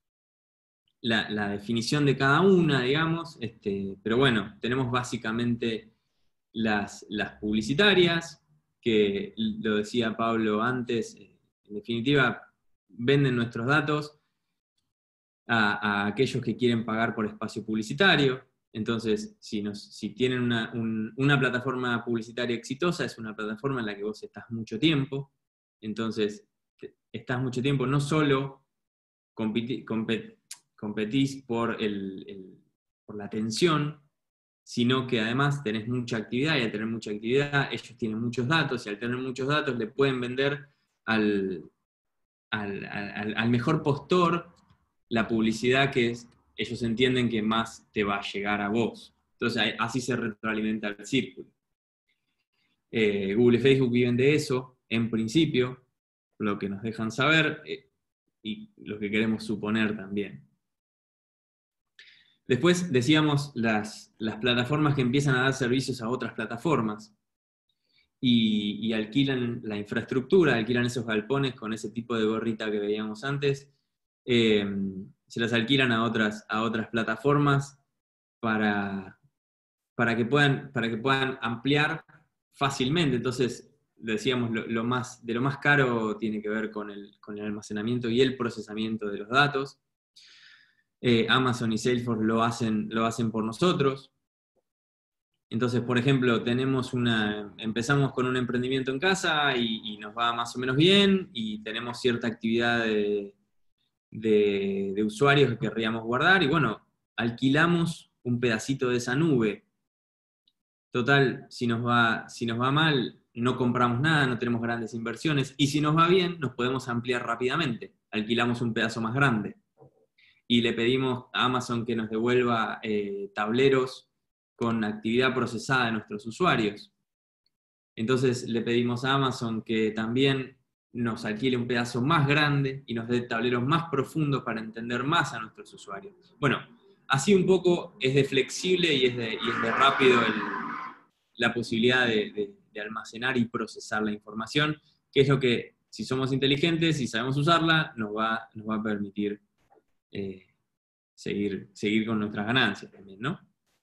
la, la definición de cada una, digamos, este, pero bueno, tenemos básicamente las, las publicitarias, que lo decía Pablo antes, en definitiva, venden nuestros datos a, a aquellos que quieren pagar por espacio publicitario. Entonces, si, nos, si tienen una, un, una plataforma publicitaria exitosa, es una plataforma en la que vos estás mucho tiempo. Entonces, estás mucho tiempo, no solo competi, compet, competís por, el, el, por la atención, sino que además tenés mucha actividad, y al tener mucha actividad, ellos tienen muchos datos, y al tener muchos datos le pueden vender al, al, al, al mejor postor la publicidad que es, ellos entienden que más te va a llegar a vos. Entonces así se retroalimenta el círculo. Eh, Google y Facebook viven de eso, en principio, lo que nos dejan saber, eh, y lo que queremos suponer también. Después decíamos las, las plataformas que empiezan a dar servicios a otras plataformas y, y alquilan la infraestructura, alquilan esos galpones con ese tipo de gorrita que veíamos antes, eh, se las alquilan a otras, a otras plataformas para, para, que puedan, para que puedan ampliar fácilmente. Entonces, decíamos, lo, lo más, de lo más caro tiene que ver con el, con el almacenamiento y el procesamiento de los datos. Eh, Amazon y Salesforce lo hacen, lo hacen por nosotros. Entonces, por ejemplo, tenemos una, empezamos con un emprendimiento en casa y, y nos va más o menos bien, y tenemos cierta actividad de, de, de usuarios que querríamos guardar, y bueno, alquilamos un pedacito de esa nube. Total, si nos va, si nos va mal, no compramos nada, no tenemos grandes inversiones, y si nos va bien, nos podemos ampliar rápidamente. Alquilamos un pedazo más grande. Y le pedimos a Amazon que nos devuelva eh, tableros con actividad procesada de nuestros usuarios. Entonces le pedimos a Amazon que también nos alquile un pedazo más grande y nos dé tableros más profundos para entender más a nuestros usuarios. Bueno, así un poco es de flexible y es de, y es de rápido el, la posibilidad de, de, de almacenar y procesar la información, que es lo que, si somos inteligentes y sabemos usarla, nos va, nos va a permitir eh, seguir, seguir con nuestras ganancias también, ¿no?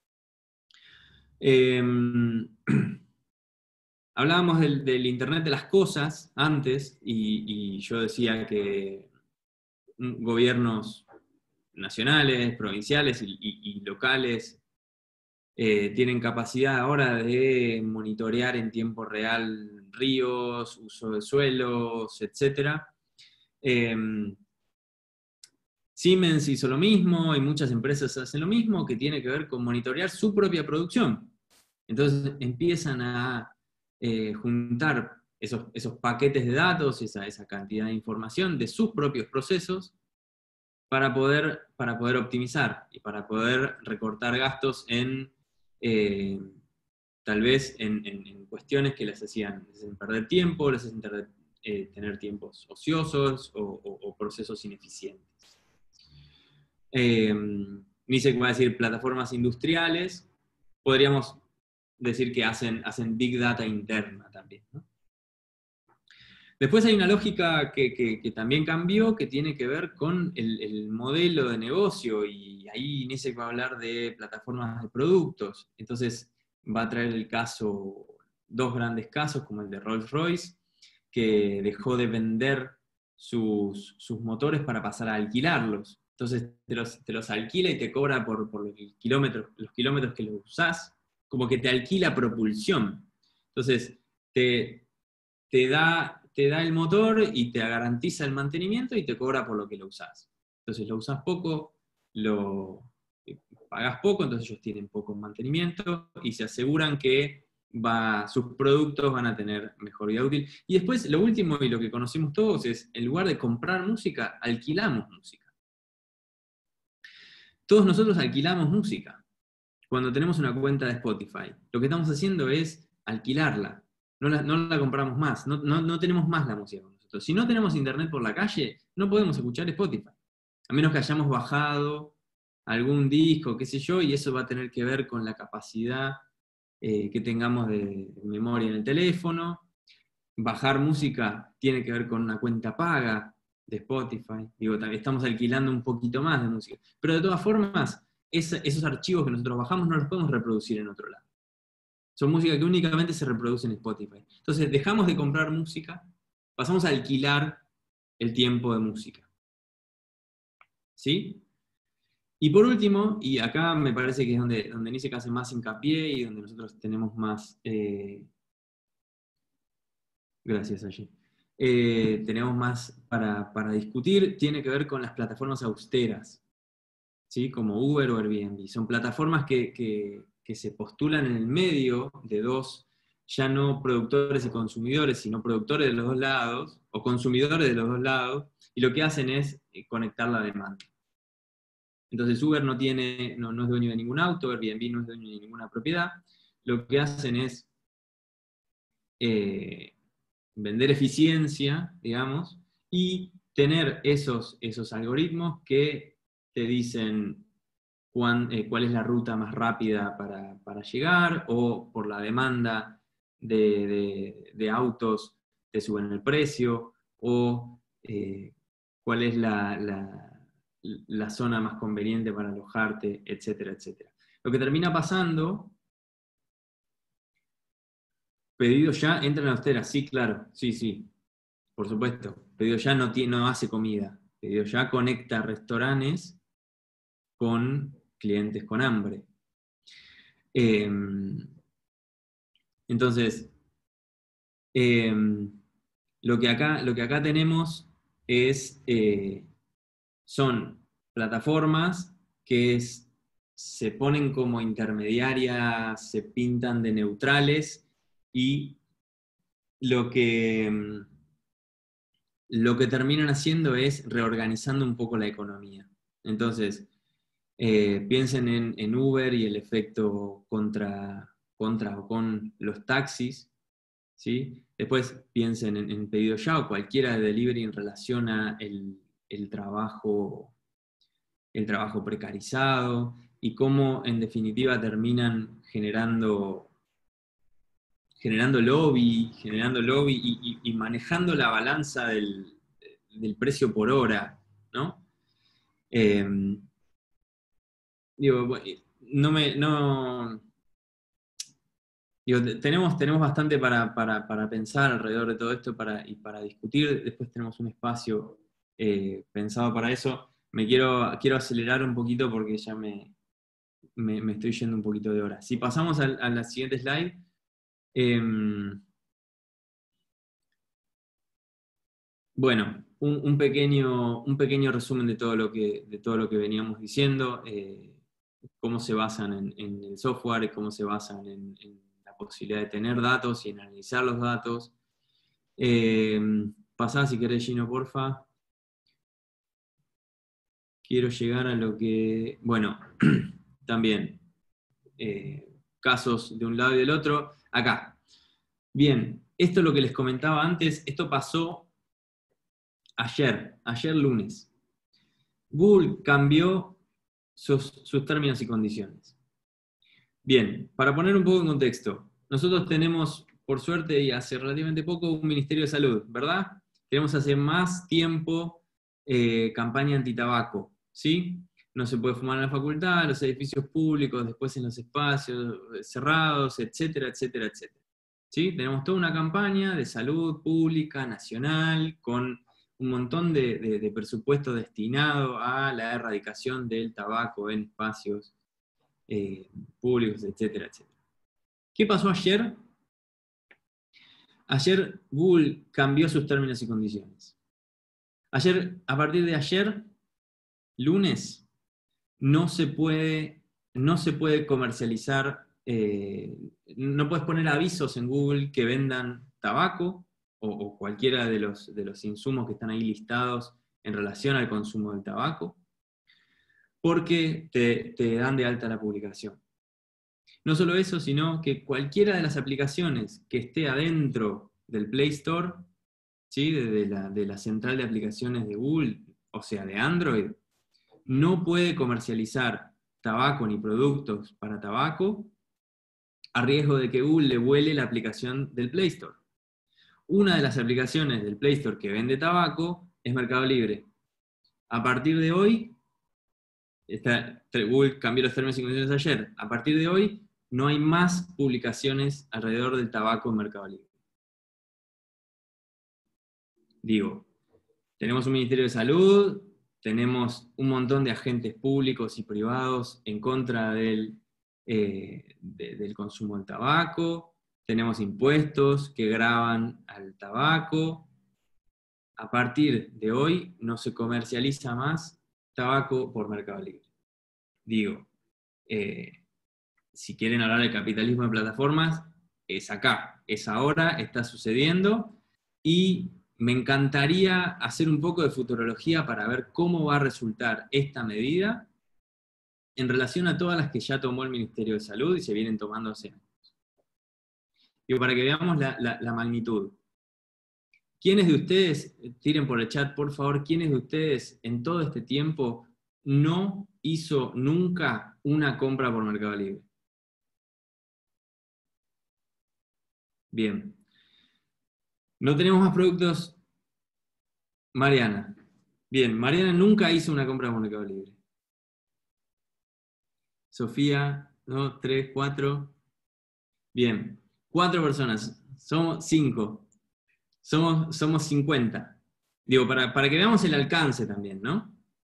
Eh, hablábamos del, del Internet de las cosas antes, y, y yo decía que gobiernos nacionales, provinciales y, y, y locales eh, tienen capacidad ahora de monitorear en tiempo real ríos, uso de suelos, etcétera. Eh, Siemens hizo lo mismo, y muchas empresas hacen lo mismo, que tiene que ver con monitorear su propia producción. Entonces empiezan a eh, juntar esos, esos paquetes de datos, esa, esa cantidad de información de sus propios procesos para poder, para poder optimizar y para poder recortar gastos en, eh, tal vez, en, en, en cuestiones que les hacían, les hacían perder tiempo, les hacían ter, eh, tener tiempos ociosos o, o, o procesos ineficientes. Eh, ni sé cómo decir, plataformas industriales, podríamos decir que hacen, hacen Big Data interna también, ¿no? Después hay una lógica que, que, que también cambió, que tiene que ver con el, el modelo de negocio, y ahí Nice va a hablar de plataformas de productos. Entonces va a traer el caso, dos grandes casos, como el de Rolls-Royce, que dejó de vender sus, sus motores para pasar a alquilarlos. Entonces te los, te los alquila y te cobra por, por los, kilómetros, los kilómetros que los usás, como que te alquila propulsión. Entonces te, te, da, te da el motor y te garantiza el mantenimiento y te cobra por lo que lo usás. Entonces lo usás poco, lo pagás poco, entonces ellos tienen poco mantenimiento y se aseguran que va, sus productos van a tener mejor vida útil. Y después, lo último y lo que conocemos todos es, en lugar de comprar música, alquilamos música. Todos nosotros alquilamos música. Cuando tenemos una cuenta de Spotify, lo que estamos haciendo es alquilarla. No la, no la compramos más, no, no, no tenemos más la música con nosotros. Si no tenemos internet por la calle, no podemos escuchar Spotify. A menos que hayamos bajado algún disco, qué sé yo, y eso va a tener que ver con la capacidad eh, que tengamos de, de memoria en el teléfono. Bajar música tiene que ver con una cuenta paga de Spotify. Digo, también estamos alquilando un poquito más de música. Pero de todas formas, esa, esos archivos que nosotros bajamos no los podemos reproducir en otro lado. Son música que únicamente se reproduce en Spotify. Entonces dejamos de comprar música, pasamos a alquilar el tiempo de música. ¿Sí? Y por último, y acá me parece que es donde, donde Nice hace más hincapié y donde nosotros tenemos más... Eh, gracias, allí. Eh, tenemos más para, para discutir, tiene que ver con las plataformas austeras, ¿sí? Como Uber o Airbnb. Son plataformas que, que, que se postulan en el medio de dos, ya no productores y consumidores, sino productores de los dos lados, o consumidores de los dos lados, y lo que hacen es conectar la demanda. Entonces Uber no, tiene, no, no es dueño de ningún auto, Airbnb no es dueño de ninguna propiedad, lo que hacen es eh, vender eficiencia, digamos, y tener esos, esos algoritmos que te dicen cuán, eh, cuál es la ruta más rápida para, para llegar, o por la demanda de, de, de autos te suben el precio, o eh, cuál es la, la, la zona más conveniente para alojarte, etcétera, etcétera. Lo que termina pasando, pedido ya, entra en la austera, sí, claro, sí, sí, por supuesto. Pedido ya no, tiene, no hace comida, Pedido ya conecta restaurantes con clientes con hambre. Eh, entonces, eh, lo, que acá, lo que acá tenemos es, eh, son plataformas que es, se ponen como intermediarias, se pintan de neutrales, y lo que, lo que terminan haciendo es reorganizando un poco la economía. Entonces, Eh, piensen en, en Uber y el efecto contra, contra o con los taxis, ¿sí? Después piensen en, en Pedido Ya o cualquiera de delivery en relación a el, el, trabajo, el trabajo precarizado, y cómo en definitiva terminan generando, generando lobby, generando lobby y, y, y manejando la balanza del, del precio por hora, ¿no? Eh, Digo, no me, no, digo, tenemos, tenemos bastante para, para, para pensar alrededor de todo esto para, y para discutir. Después tenemos un espacio eh, pensado para eso. Me quiero, quiero acelerar un poquito porque ya me, me, me estoy yendo un poquito de hora. Si pasamos a, a la siguiente slide. Eh, bueno, un, un, pequeño, un pequeño resumen de todo lo que, de todo lo que veníamos diciendo. Eh, cómo se basan en, en el software, cómo se basan en, en la posibilidad de tener datos y en analizar los datos. Eh, pasá si querés, Gino, porfa. Quiero llegar a lo que... Bueno, también, eh, casos de un lado y del otro. Acá. Bien, esto es lo que les comentaba antes, esto pasó ayer, ayer lunes. Google cambió Sus, sus términos y condiciones. Bien, para poner un poco en contexto, nosotros tenemos, por suerte y hace relativamente poco, un Ministerio de Salud, ¿verdad? Tenemos hace más tiempo eh, campaña antitabaco, ¿sí? No se puede fumar en la facultad, en los edificios públicos, después en los espacios cerrados, etcétera, etcétera, etcétera. ¿Sí? Tenemos toda una campaña de salud pública, nacional, con un montón de, de, de presupuesto destinado a la erradicación del tabaco en espacios eh, públicos, etcétera, etcétera. ¿Qué pasó ayer? Ayer Google cambió sus términos y condiciones. Ayer, a partir de ayer, lunes, no se puede, no se puede comercializar, eh, no puedes poner avisos en Google que vendan tabaco, o cualquiera de los, de los insumos que están ahí listados en relación al consumo del tabaco, porque te, te dan de alta la publicación. No solo eso, sino que cualquiera de las aplicaciones que esté adentro del Play Store, ¿sí? de, de, la, de la central de aplicaciones de Google, o sea, de Android, no puede comercializar tabaco ni productos para tabaco a riesgo de que Google le vuele la aplicación del Play Store. Una de las aplicaciones del Play Store que vende tabaco es Mercado Libre. A partir de hoy, esta, Google cambió los términos y condiciones ayer, a partir de hoy no hay más publicaciones alrededor del tabaco en Mercado Libre. Digo, tenemos un Ministerio de Salud, tenemos un montón de agentes públicos y privados en contra del, eh, de, del consumo del tabaco. Tenemos impuestos que gravan al tabaco. A partir de hoy no se comercializa más tabaco por Mercado Libre. Digo, eh, si quieren hablar del capitalismo de plataformas, es acá, es ahora, está sucediendo, y me encantaría hacer un poco de futurología para ver cómo va a resultar esta medida en relación a todas las que ya tomó el Ministerio de Salud y se vienen tomando hace años. Digo, para que veamos la, la, la magnitud. ¿Quiénes de ustedes, tiren por el chat por favor, quiénes de ustedes en todo este tiempo no hizo nunca una compra por Mercado Libre? Bien. No tenemos más productos. Mariana. Bien, Mariana nunca hizo una compra por Mercado Libre. Sofía, dos, tres, cuatro. Bien, cuatro personas. Somos cinco. Somos, somos cincuenta. Digo, para, para que veamos el alcance también, ¿no?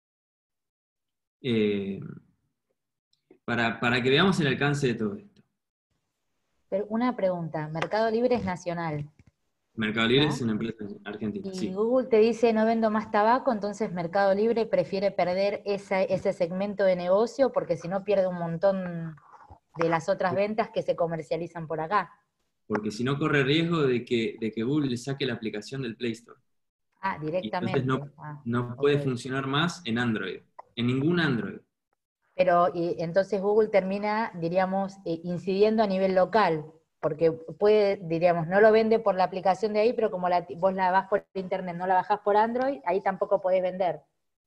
Eh, para, para que veamos el alcance de todo esto. Pero una pregunta, Mercado Libre es nacional. Mercado Libre ¿no? es una empresa argentina, Y sí. Google te dice no vendo más tabaco, entonces Mercado Libre prefiere perder esa, ese segmento de negocio porque si no pierde un montón de las otras ventas que se comercializan por acá. Porque si no corre riesgo de que, de que Google le saque la aplicación del Play Store. Ah, Y directamente. entonces no, Ah, no puede ok. funcionar más en Android. En ningún Android. Pero y, entonces Google termina, diríamos, eh, incidiendo a nivel local, porque puede, diríamos, no lo vende por la aplicación de ahí, pero como la, vos la bajás por internet, no la bajás por Android, ahí tampoco podés vender.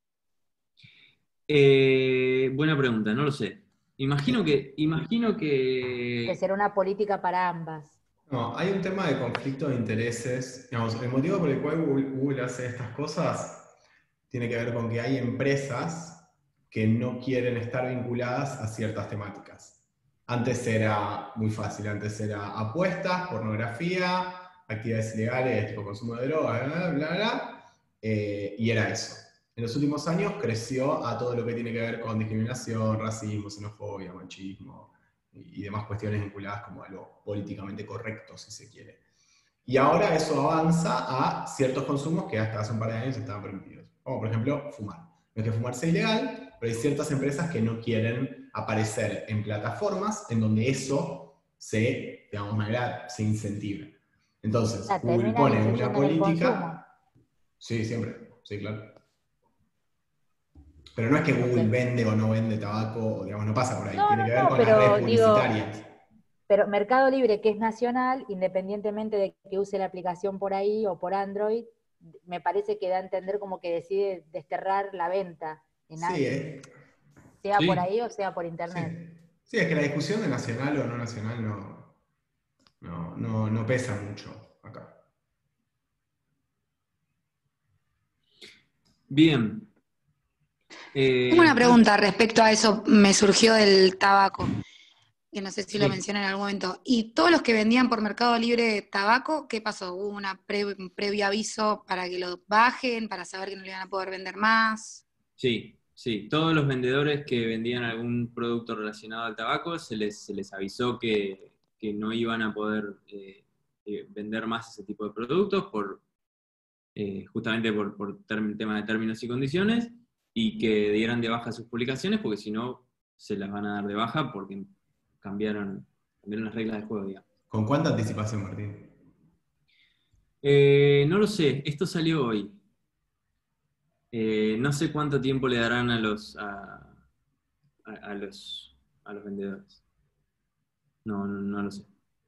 Eh, buena pregunta, no lo sé. Imagino que, imagino Que que será una política para ambas. No, hay un tema de conflicto de intereses. Digamos, el motivo por el cual Google, Google hace estas cosas tiene que ver con que hay empresas que no quieren estar vinculadas a ciertas temáticas. Antes era muy fácil, antes era apuestas, pornografía, actividades ilegales tipo consumo de drogas, bla, bla, bla, eh, y era eso. En los últimos años creció a todo lo que tiene que ver con discriminación, racismo, xenofobia, machismo y demás cuestiones vinculadas como a lo políticamente correcto, si se quiere. Y ahora eso avanza a ciertos consumos que hasta hace un par de años estaban permitidos. Como por ejemplo, fumar. No es que fumar sea ilegal, pero hay ciertas empresas que no quieren aparecer en plataformas en donde eso se, digamos, manera, se incentive. Entonces, Ah, Google termina pone una influyendo en el política... consumo. Sí, siempre. Sí, claro. Pero no es que Google vende o no vende tabaco, o digamos, no pasa por ahí. No, Tiene no, que ver no, con las pero redes digo, publicitarias. pero Mercado Libre, que es nacional, independientemente de que use la aplicación por ahí o por Android, me parece que da a entender como que decide desterrar la venta en Sí, Android, eh. sea Sí. por ahí o sea por internet. Sí, es que la discusión de nacional o no nacional no, no, no, no pesa mucho acá. bien. Eh, Tengo una pregunta respecto a eso, me surgió del tabaco, que no sé si lo Sí. mencioné en algún momento. ¿Y todos los que vendían por Mercado Libre tabaco, qué pasó? ¿Hubo una pre- un previo aviso para que lo bajen, para saber que no le iban a poder vender más? Sí, sí. Todos los vendedores que vendían algún producto relacionado al tabaco se les, se les avisó que, que no iban a poder eh, eh, vender más ese tipo de productos por, eh, justamente por, por term- tema de términos y condiciones, y que dieran de baja sus publicaciones, porque si no se las van a dar de baja porque cambiaron, cambiaron las reglas del juego, digamos. ¿Con cuánta anticipación, Martín? Eh, no lo sé, esto salió hoy. Eh, no sé cuánto tiempo le darán a los a, a, a los a los vendedores. No, no, no lo sé.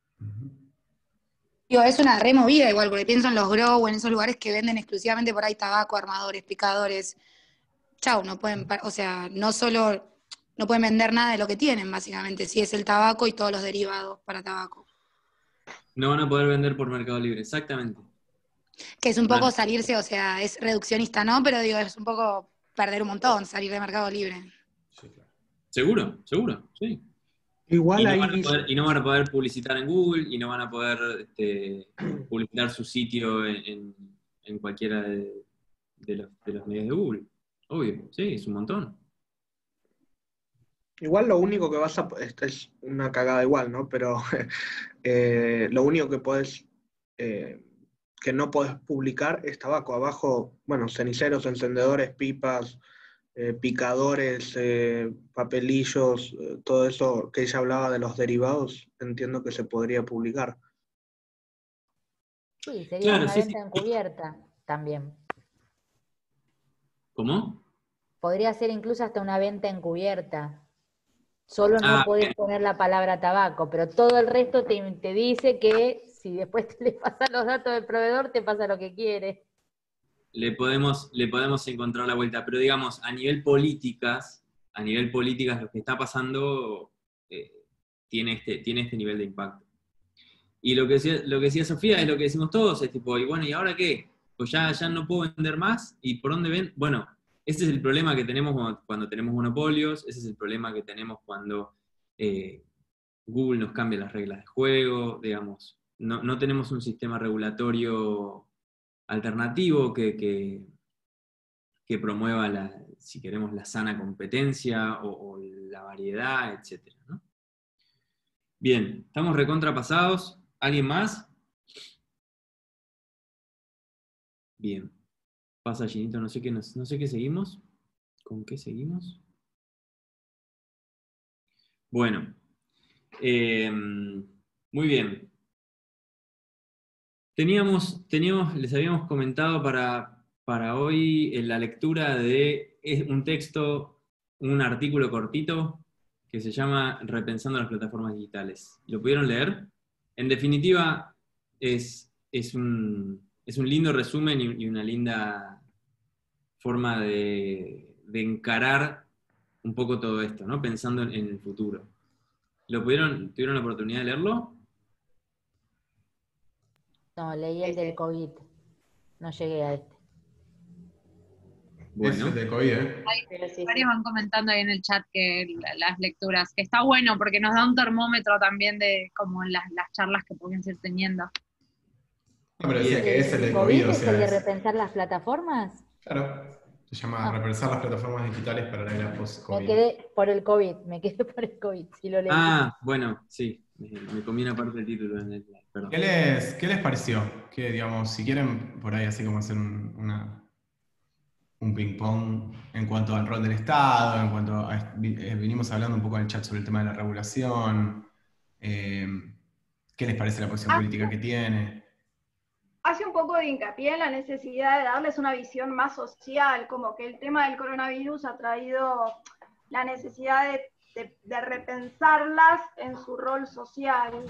Digo, es una removida igual, porque pienso en los grow, en esos lugares que venden exclusivamente por ahí tabaco, armadores, picadores. Chau, no pueden, pa- o sea, no solo, no pueden vender nada de lo que tienen, básicamente, si es el tabaco y todos los derivados para tabaco. No van a poder vender por Mercado Libre, exactamente. Que es un Van poco a- salirse, o sea, es reduccionista, ¿no? Pero digo, es un poco perder un montón salir de Mercado Libre. Seguro, seguro, sí. Igual Y no, ahí van a dice- poder, y no van a poder publicitar en Google, y no van a poder este, publicitar su sitio en, en- en cualquiera de, de los, de los medios de Google. Obvio, sí, es un montón. Igual lo único que vas a... Esta es una cagada igual, ¿no? Pero eh, lo único que podés... eh, que no podés publicar es tabaco. Abajo, bueno, ceniceros, encendedores, pipas, eh, picadores, eh, papelillos, eh, todo eso que ella hablaba de los derivados, entiendo que se podría publicar. Sí, sería Claro, una sí, venta encubierta también. ¿Cómo? Podría ser incluso hasta una venta encubierta. Solo no Ah, podés bien. poner la palabra tabaco, pero todo el resto te, te dice que si después te le pasan los datos del proveedor, te pasa lo que quiere. le podemos, le podemos encontrar la vuelta, pero digamos, a nivel políticas, a nivel políticas lo que está pasando eh, tiene, este, tiene este nivel de impacto. Y lo que, decía, lo que decía Sofía es lo que decimos todos, es tipo, y bueno, ¿y ahora qué? Pues ya, ya no puedo vender más, ¿y por dónde ven? Bueno, ese es el problema que tenemos cuando, cuando tenemos monopolios, ese es el problema que tenemos cuando eh, Google nos cambia las reglas de juego, digamos, no, no tenemos un sistema regulatorio alternativo que, que, que promueva, la, si queremos, la sana competencia o, o la variedad, etcétera, ¿no? Bien, estamos recontrapasados. ¿Alguien más? Bien. Pasa, Ginito, no sé qué, no, no sé qué seguimos. ¿Con qué seguimos? Bueno. Eh, muy bien. Teníamos, teníamos, les habíamos comentado para, para hoy en la lectura de un texto, un artículo cortito que se llama Repensando las plataformas digitales. ¿Lo pudieron leer? En definitiva, es, es, un, es un lindo resumen y, y una linda forma de, de encarar un poco todo esto, ¿no? Pensando en, en el futuro. ¿Lo pudieron, ¿Tuvieron la oportunidad de leerlo? No, leí el del COVID. No llegué a este. Bueno. Es el de COVID, ¿eh? Varios van comentando ahí en el chat que la, las lecturas, que está bueno porque nos da un termómetro también de como las, las charlas que podemos ir teniendo. No, pero decía que es el de COVID, o ¿Es sea, el de es- repensar las plataformas? Claro, se llama Ah. Repensar las plataformas digitales para la era Me post-COVID. quedé por el COVID, me quedé por el COVID, si lo leí. Ah, bueno, sí. Me, me comí una parte del título en el perdón. ¿Qué les, qué les pareció? Que, digamos, si quieren por ahí así como hacer un, una, un ping-pong en cuanto al rol del Estado, en cuanto a, vi- eh, vinimos hablando un poco en el chat sobre el tema de la regulación, eh, ¿qué les parece la posición política que tiene? Hace un poco de hincapié en la necesidad de darles una visión más social, como que el tema del coronavirus ha traído la necesidad de, de- de repensarlas en su rol social.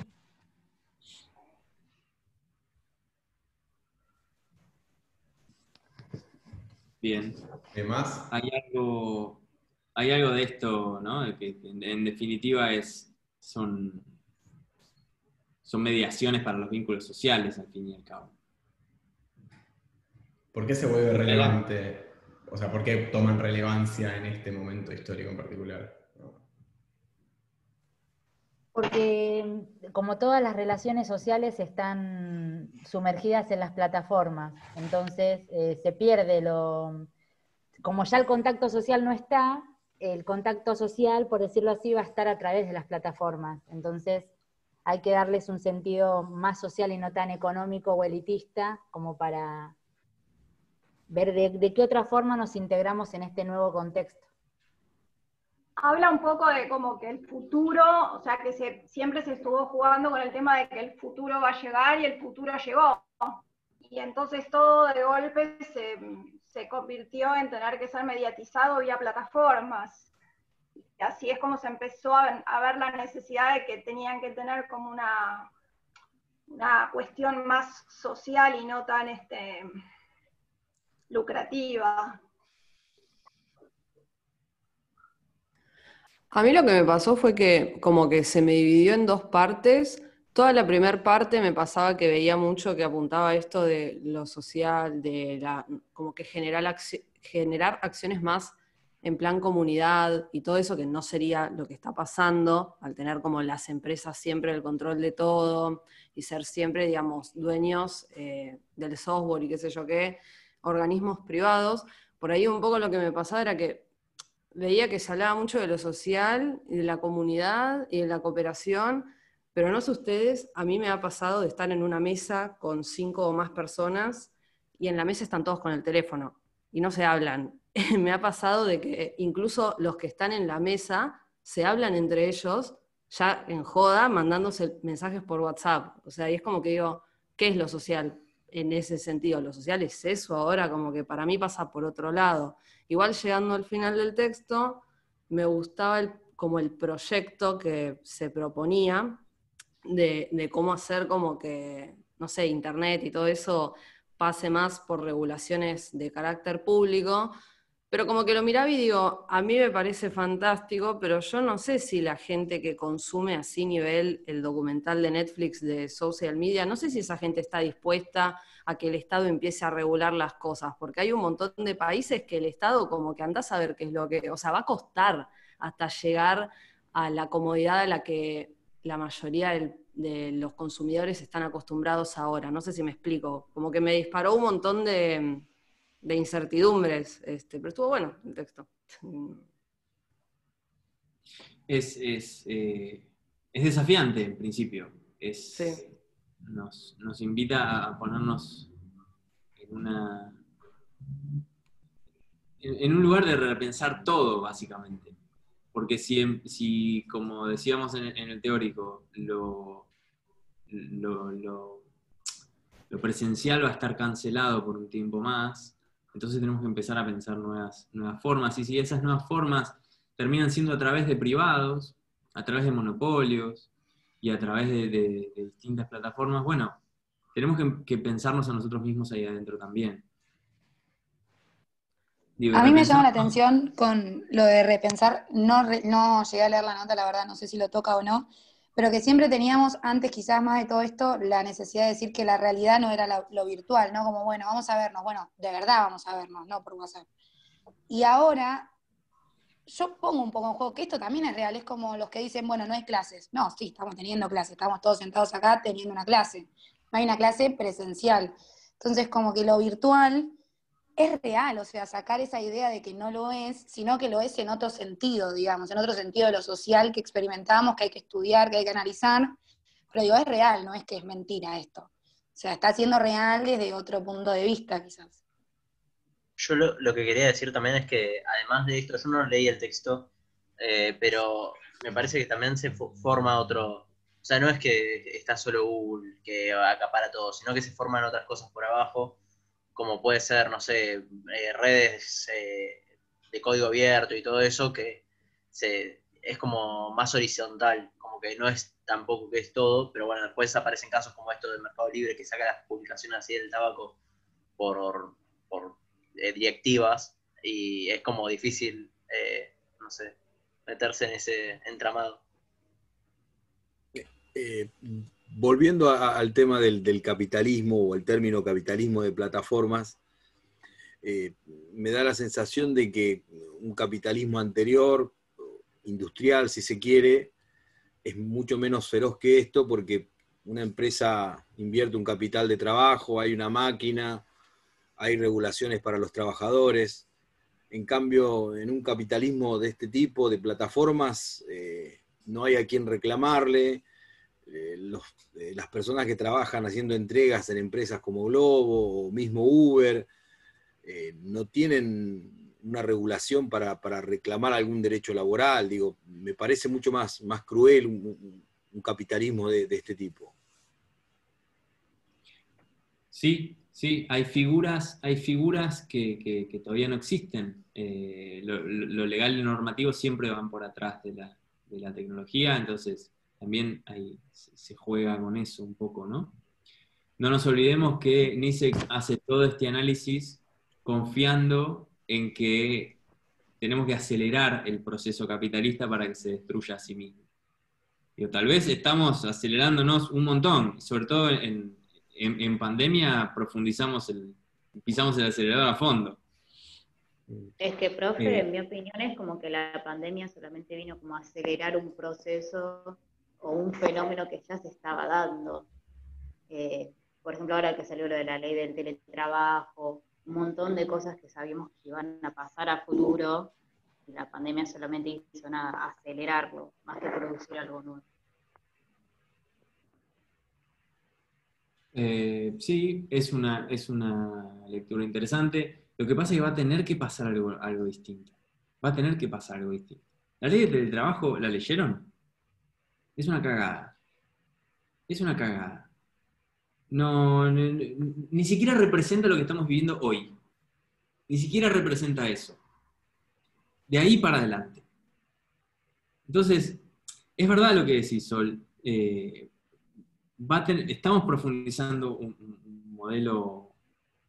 Bien. ¿Qué más? Hay algo, hay algo de esto, ¿no? De que en, en definitiva es, son, son mediaciones para los vínculos sociales, al fin y al cabo. ¿Por qué se vuelve relevante? O sea, ¿por qué toman relevancia en este momento histórico en particular? Porque como todas las relaciones sociales están sumergidas en las plataformas, entonces eh, se pierde lo... Como ya el contacto social no está, el contacto social, por decirlo así, va a estar a través de las plataformas. Entonces hay que darles un sentido más social y no tan económico o elitista, como para ver de, de qué otra forma nos integramos en este nuevo contexto. Habla un poco de como que el futuro, o sea, que se, siempre se estuvo jugando con el tema de que el futuro va a llegar y el futuro llegó. Y entonces todo de golpe se, se convirtió en tener que ser mediatizado vía plataformas. Y así es como se empezó a, a ver la necesidad de que tenían que tener como una, una cuestión más social y no tan este, lucrativa. A mí lo que me pasó fue que como que se me dividió en dos partes. Toda la primera parte me pasaba que veía mucho que apuntaba a esto de lo social, de la, como que generar, acci- generar acciones más en plan comunidad y todo eso que no sería lo que está pasando, al tener como las empresas siempre el control de todo y ser siempre, digamos, dueños eh, del software y qué sé yo qué, organismos privados. Por ahí un poco lo que me pasaba era que veía que se hablaba mucho de lo social y de la comunidad y de la cooperación, pero no sé ustedes, a mí me ha pasado de estar en una mesa con cinco o más personas y en la mesa están todos con el teléfono y no se hablan. Me ha pasado de que incluso los que están en la mesa se hablan entre ellos, ya en joda, mandándose mensajes por WhatsApp. O sea, y es como que digo, ¿qué es lo social en ese sentido? Lo social es eso ahora, como que para mí pasa por otro lado. Igual llegando al final del texto, me gustaba el, como el proyecto que se proponía de, de cómo hacer como que, no sé, internet y todo eso pase más por regulaciones de carácter público, pero como que lo miraba y digo, a mí me parece fantástico, pero yo no sé si la gente que consume así nivel el documental de Netflix de social media, no sé si esa gente está dispuesta a que el Estado empiece a regular las cosas, porque hay un montón de países que el Estado como que andás a ver qué es lo que, o sea, va a costar hasta llegar a la comodidad a la que la mayoría del, de los consumidores están acostumbrados ahora. No sé si me explico, como que me disparó un montón de... de incertidumbres, este, pero estuvo bueno el texto. Es, es, eh, es desafiante en principio. Es, sí. nos, nos invita a ponernos en una en, en un lugar de repensar todo, básicamente. Porque si, si como decíamos en, en el teórico, lo, lo, lo, lo presencial va a estar cancelado por un tiempo más, entonces tenemos que empezar a pensar nuevas, nuevas formas, y si esas nuevas formas terminan siendo a través de privados, a través de monopolios, y a través de, de, de distintas plataformas, bueno, tenemos que, que pensarnos a nosotros mismos ahí adentro también. Digo, a mí me llama la repensar- atención con lo de repensar, no, re- no llegué a leer la nota, la verdad, no sé si lo toca o no, pero que siempre teníamos, antes quizás más de todo esto, la necesidad de decir que la realidad no era la- lo virtual, ¿no? Como, bueno, vamos a vernos, bueno, de verdad vamos a vernos, no por WhatsApp. Y ahora, yo pongo un poco en juego que esto también es real, es como los que dicen, bueno, no hay clases. No, sí, estamos teniendo clases, estamos todos sentados acá teniendo una clase. No hay una clase presencial. Entonces, como que lo virtual es real, o sea, sacar esa idea de que no lo es, sino que lo es en otro sentido, digamos, en otro sentido de lo social que experimentamos, que hay que estudiar, que hay que analizar, pero digo, es real, no es que es mentira esto. O sea, está siendo real desde otro punto de vista, quizás. Yo lo, lo que quería decir también es que, además de esto, yo no leí el texto, eh, pero me parece que también se fo- forma otro. O sea, no es que está solo Google que acapara todo, sino que se forman otras cosas por abajo, como puede ser, no sé, eh, redes eh, de código abierto y todo eso, que se, es como más horizontal, como que no es tampoco que es todo, pero bueno, después aparecen casos como esto del Mercado Libre, que saca las publicaciones así del tabaco por, por eh, directivas, y es como difícil, eh, no sé, meterse en ese entramado. Eh, volviendo a- al tema del, del capitalismo o el término capitalismo de plataformas, eh, me da la sensación de que un capitalismo anterior, industrial si se quiere, es mucho menos feroz que esto, porque una empresa invierte un capital de trabajo, hay una máquina, hay regulaciones para los trabajadores. En cambio, en un capitalismo de este tipo, de plataformas, eh, no hay a quien reclamarle. Eh, los, eh, las personas que trabajan haciendo entregas en empresas como Globo o mismo Uber, eh, no tienen una regulación para, para reclamar algún derecho laboral. Digo, me parece mucho más, más cruel un, un- un capitalismo de, de este tipo. Sí, sí, hay figuras, hay figuras que, que- que todavía no existen. Eh, lo, lo- lo legal y lo normativo siempre van por atrás de la, de la tecnología, entonces también ahí se, se juega con eso un poco, ¿no? No nos olvidemos que Nice hace todo este análisis confiando en que tenemos que acelerar el proceso capitalista para que se destruya a sí mismo. Digo, tal vez estamos acelerándonos un montón, sobre todo en, en- en pandemia profundizamos el, pisamos el acelerador a fondo. Es que, profe, Eh, en mi opinión es como que la pandemia solamente vino como a acelerar un proceso o un fenómeno que ya se estaba dando. Eh, por ejemplo, ahora que salió lo de la ley del teletrabajo, un montón de cosas que sabíamos que iban a pasar a futuro, y la pandemia solamente hizo nada, acelerarlo, más que producir algo nuevo. eh, sí, es una, es una lectura interesante. Lo que pasa es que va a tener que pasar algo, algo distinto. Va a tener que pasar algo distinto. La ley del trabajo, ¿la leyeron? Es una cagada. Es una cagada. No, no- no- ni siquiera representa lo que estamos viviendo hoy. Ni siquiera representa eso. De ahí para adelante. Entonces, es verdad lo que decís, Sol. Eh, va a tener- estamos profundizando un, un modelo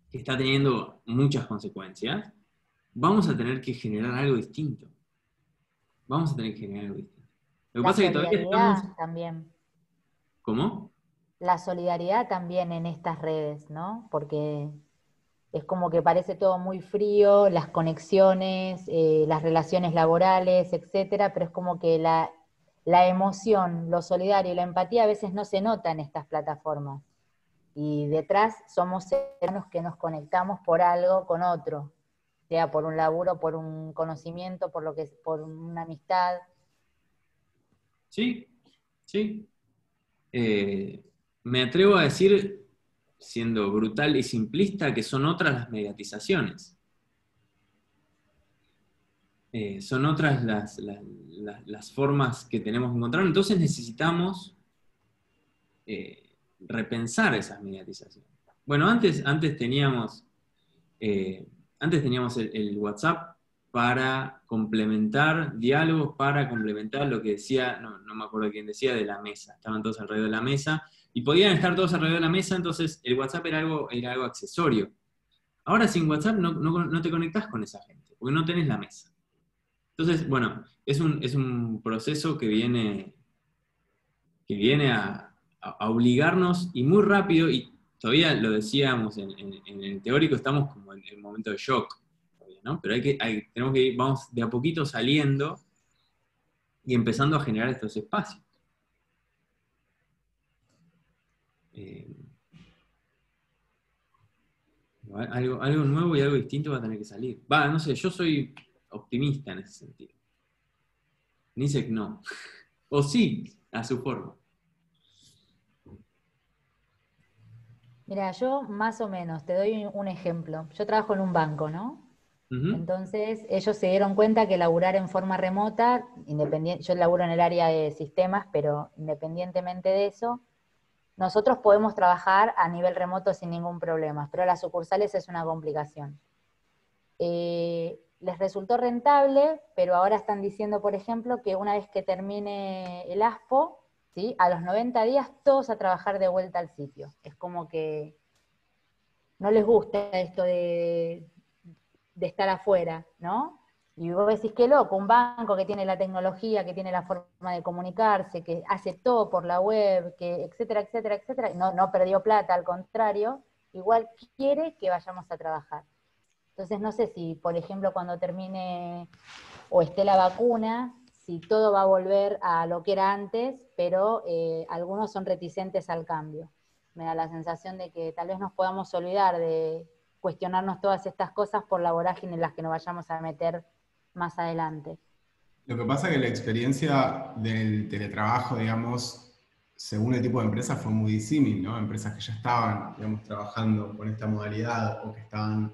que está teniendo muchas consecuencias, vamos a tener que generar algo distinto. Vamos a tener que generar algo distinto. Lo que La pasa es que todavía solidaridad estamos... también. ¿Cómo? La solidaridad también en estas redes, ¿no? Porque es como que parece todo muy frío, las conexiones, eh, las relaciones laborales, etcétera, pero es como que la, la emoción, lo solidario y la empatía a veces no se nota en estas plataformas. Y detrás somos seres que nos conectamos por algo con otro, sea por un laburo, por un conocimiento, por lo que por una amistad. Sí, sí. Eh, me atrevo a decir, siendo brutal y simplista, que son otras las mediatizaciones. Eh, son otras las, las, las, las formas que tenemos que encontrar. Entonces necesitamos eh, repensar esas mediatizaciones. Bueno, antes, antes teníamos, eh, antes teníamos el, el WhatsApp para complementar diálogos, para complementar lo que decía, no, no me acuerdo quién decía, de la mesa. Estaban todos alrededor de la mesa, y podían estar todos alrededor de la mesa, entonces el WhatsApp era algo, era algo accesorio. Ahora sin WhatsApp no, no, no te conectás con esa gente, porque no tenés la mesa. Entonces, bueno, es un, es un proceso que viene, que viene a, a, a obligarnos, y muy rápido, y todavía lo decíamos en, en, en el teórico, estamos como en el momento de shock, ¿no? Pero hay que, hay, tenemos que ir, vamos de a poquito saliendo y empezando a generar estos espacios. Eh, algo, algo nuevo y algo distinto va a tener que salir. Va, no sé, yo soy optimista en ese sentido. Nisek no. O sí, a su forma. Mira, yo más o menos, te doy un ejemplo. Yo trabajo en un banco, ¿no? Uh-huh. Entonces, ellos se dieron cuenta que laburar en forma remota, independiente, yo laburo en el área de sistemas, pero independientemente de eso, nosotros podemos trabajar a nivel remoto sin ningún problema, pero las sucursales es una complicación. Eh, les resultó rentable, pero ahora están diciendo, por ejemplo, que una vez que termine el ASPO, ¿sí?, a los noventa días todos a trabajar de vuelta al sitio. Es como que no les gusta esto de, de estar afuera, ¿no? Y vos decís, qué loco, un banco que tiene la tecnología, que tiene la forma de comunicarse, que hace todo por la web, que etcétera, etcétera, etcétera, no, no perdió plata, al contrario, igual quiere que vayamos a trabajar. Entonces no sé si, por ejemplo, cuando termine o esté la vacuna, si todo va a volver a lo que era antes, pero eh, algunos son reticentes al cambio. Me da la sensación de que tal vez nos podamos olvidar de cuestionarnos todas estas cosas por la vorágine en las que nos vayamos a meter más adelante. Lo que pasa es que la experiencia del teletrabajo, digamos, según el tipo de empresa, fue muy disímil, ¿no? Empresas que ya estaban, digamos, trabajando con esta modalidad o que estaban,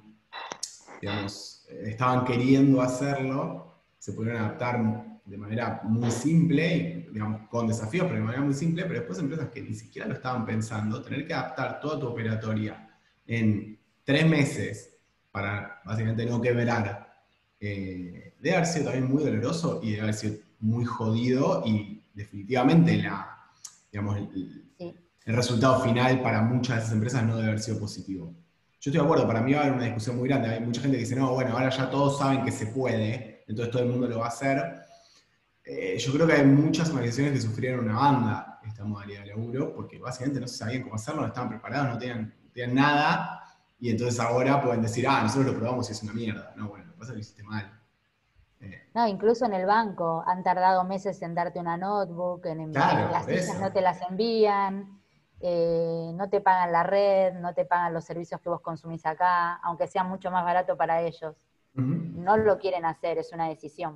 digamos, estaban queriendo hacerlo, se pudieron adaptar de manera muy simple, digamos, con desafíos, pero de manera muy simple, pero después empresas que ni siquiera lo estaban pensando, tener que adaptar toda tu operatoria en tres meses para básicamente no quebrar, eh, debe haber sido también muy doloroso y debe haber sido muy jodido, y definitivamente la, digamos, el, sí. el resultado final para muchas de esas empresas no debe haber sido positivo. Yo estoy de acuerdo, para mí va a haber una discusión muy grande. Hay mucha gente que dice, no, bueno, ahora ya todos saben que se puede, entonces todo el mundo lo va a hacer. Eh, yo creo que hay muchas organizaciones que sufrieron una banda esta modalidad de laburo, porque básicamente no sabían cómo hacerlo, no estaban preparados, no tenían, no tenían nada, y entonces ahora pueden decir, ah, nosotros lo probamos y es una mierda. No, bueno, lo que pasa es que lo hiciste mal. Eh. No, incluso en el banco han tardado meses en darte una notebook, en enviar, claro, las sillas no te las envían, eh, no te pagan la red, no te pagan los servicios que vos consumís acá, aunque sea mucho más barato para ellos. Uh-huh. No lo quieren hacer, es una decisión.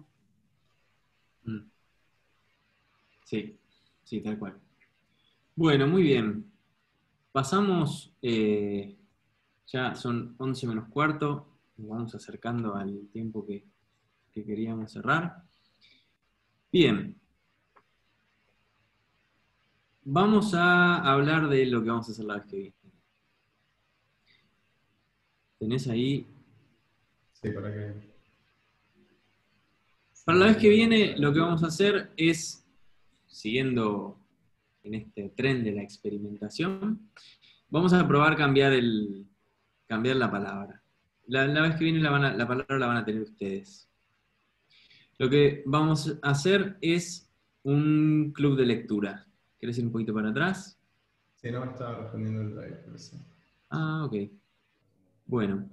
Sí, sí, tal cual. Bueno, muy bien. Pasamos, eh, ya son once menos cuarto, nos vamos acercando al tiempo que, que queríamos cerrar. Bien. Vamos a hablar de lo que vamos a hacer la vez que viene. ¿Tenés ahí? Sí, para que... Para la vez que viene, lo que vamos a hacer es, siguiendo en este tren de la experimentación, vamos a probar cambiar el, cambiar la palabra. La, la vez que viene la, van a, la palabra la van a tener ustedes. Lo que vamos a hacer es un club de lectura. ¿Querés ir un poquito para atrás? Sí, no, estaba respondiendo el live, por eso. Ah, ok. Bueno.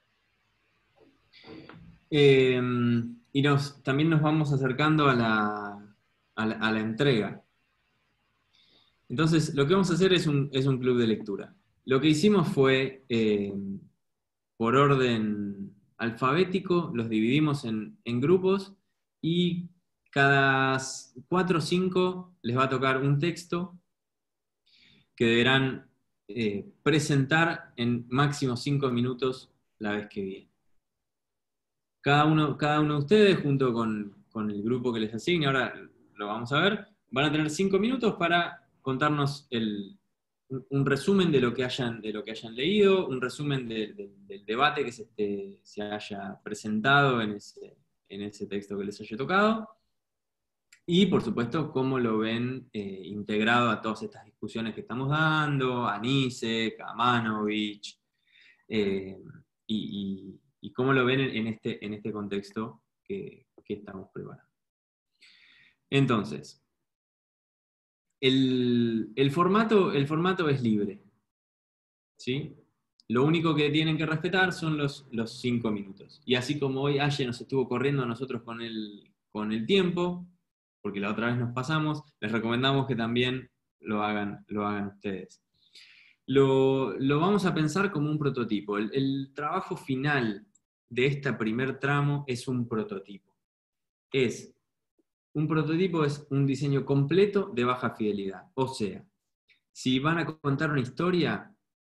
Eh, y nos, también nos vamos acercando a la, a la, a la entrega. Entonces, lo que vamos a hacer es un, es un club de lectura. Lo que hicimos fue, eh, por orden alfabético, los dividimos en, en grupos y cada cuatro o cinco les va a tocar un texto que deberán eh, presentar en máximo cinco minutos la vez que viene. Cada uno, cada uno de ustedes, junto con, con el grupo que les asigne, ahora lo vamos a ver, van a tener cinco minutos para contarnos el, un, un resumen de lo que hayan, de lo que hayan leído, un resumen de, de, del debate que se, este, se haya presentado en ese, en ese texto que les haya tocado, y por supuesto cómo lo ven eh, integrado a todas estas discusiones que estamos dando, a Nisek, a Manovich, eh, y, y, y cómo lo ven en, en, este, en este contexto que, que estamos preparando. Entonces, el, el, formato, el formato es libre, ¿sí? Lo único que tienen que respetar son los, los cinco minutos. Y así como hoy Aye nos estuvo corriendo a nosotros con el, con el tiempo, porque la otra vez nos pasamos, les recomendamos que también lo hagan, lo hagan ustedes. Lo, lo vamos a pensar como un prototipo. El, el trabajo final de este primer tramo es un prototipo. Es, un prototipo es un diseño completo de baja fidelidad. O sea, si van a contar una historia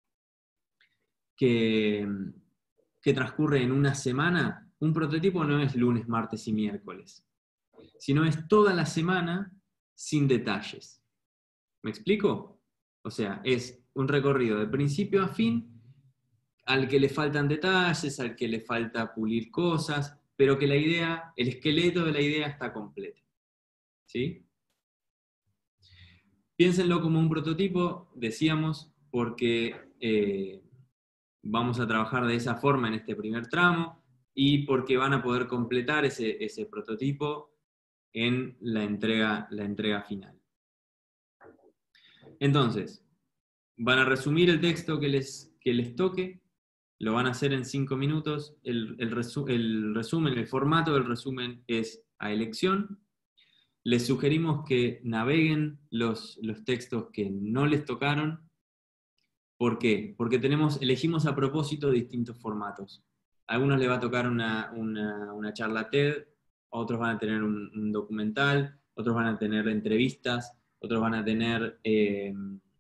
que, que transcurre en una semana, un prototipo no es lunes, martes y miércoles, sino es toda la semana sin detalles. ¿Me explico? O sea, es un recorrido de principio a fin, al que le faltan detalles, al que le falta pulir cosas, pero que la idea, el esqueleto de la idea está completo. ¿Sí? Piénsenlo como un prototipo, decíamos, porque eh, vamos a trabajar de esa forma en este primer tramo, y porque van a poder completar ese, ese prototipo en la entrega, la entrega final. Entonces, van a resumir el texto que les, que les toque, lo van a hacer en cinco minutos, el, el, resu el resumen, el formato del resumen es a elección. Les sugerimos que naveguen los, los textos que no les tocaron. ¿Por qué? Porque tenemos, elegimos a propósito distintos formatos. A algunos les va a tocar una, una, una charla TED, otros van a tener un, un documental, otros van a tener entrevistas, otros van a tener eh,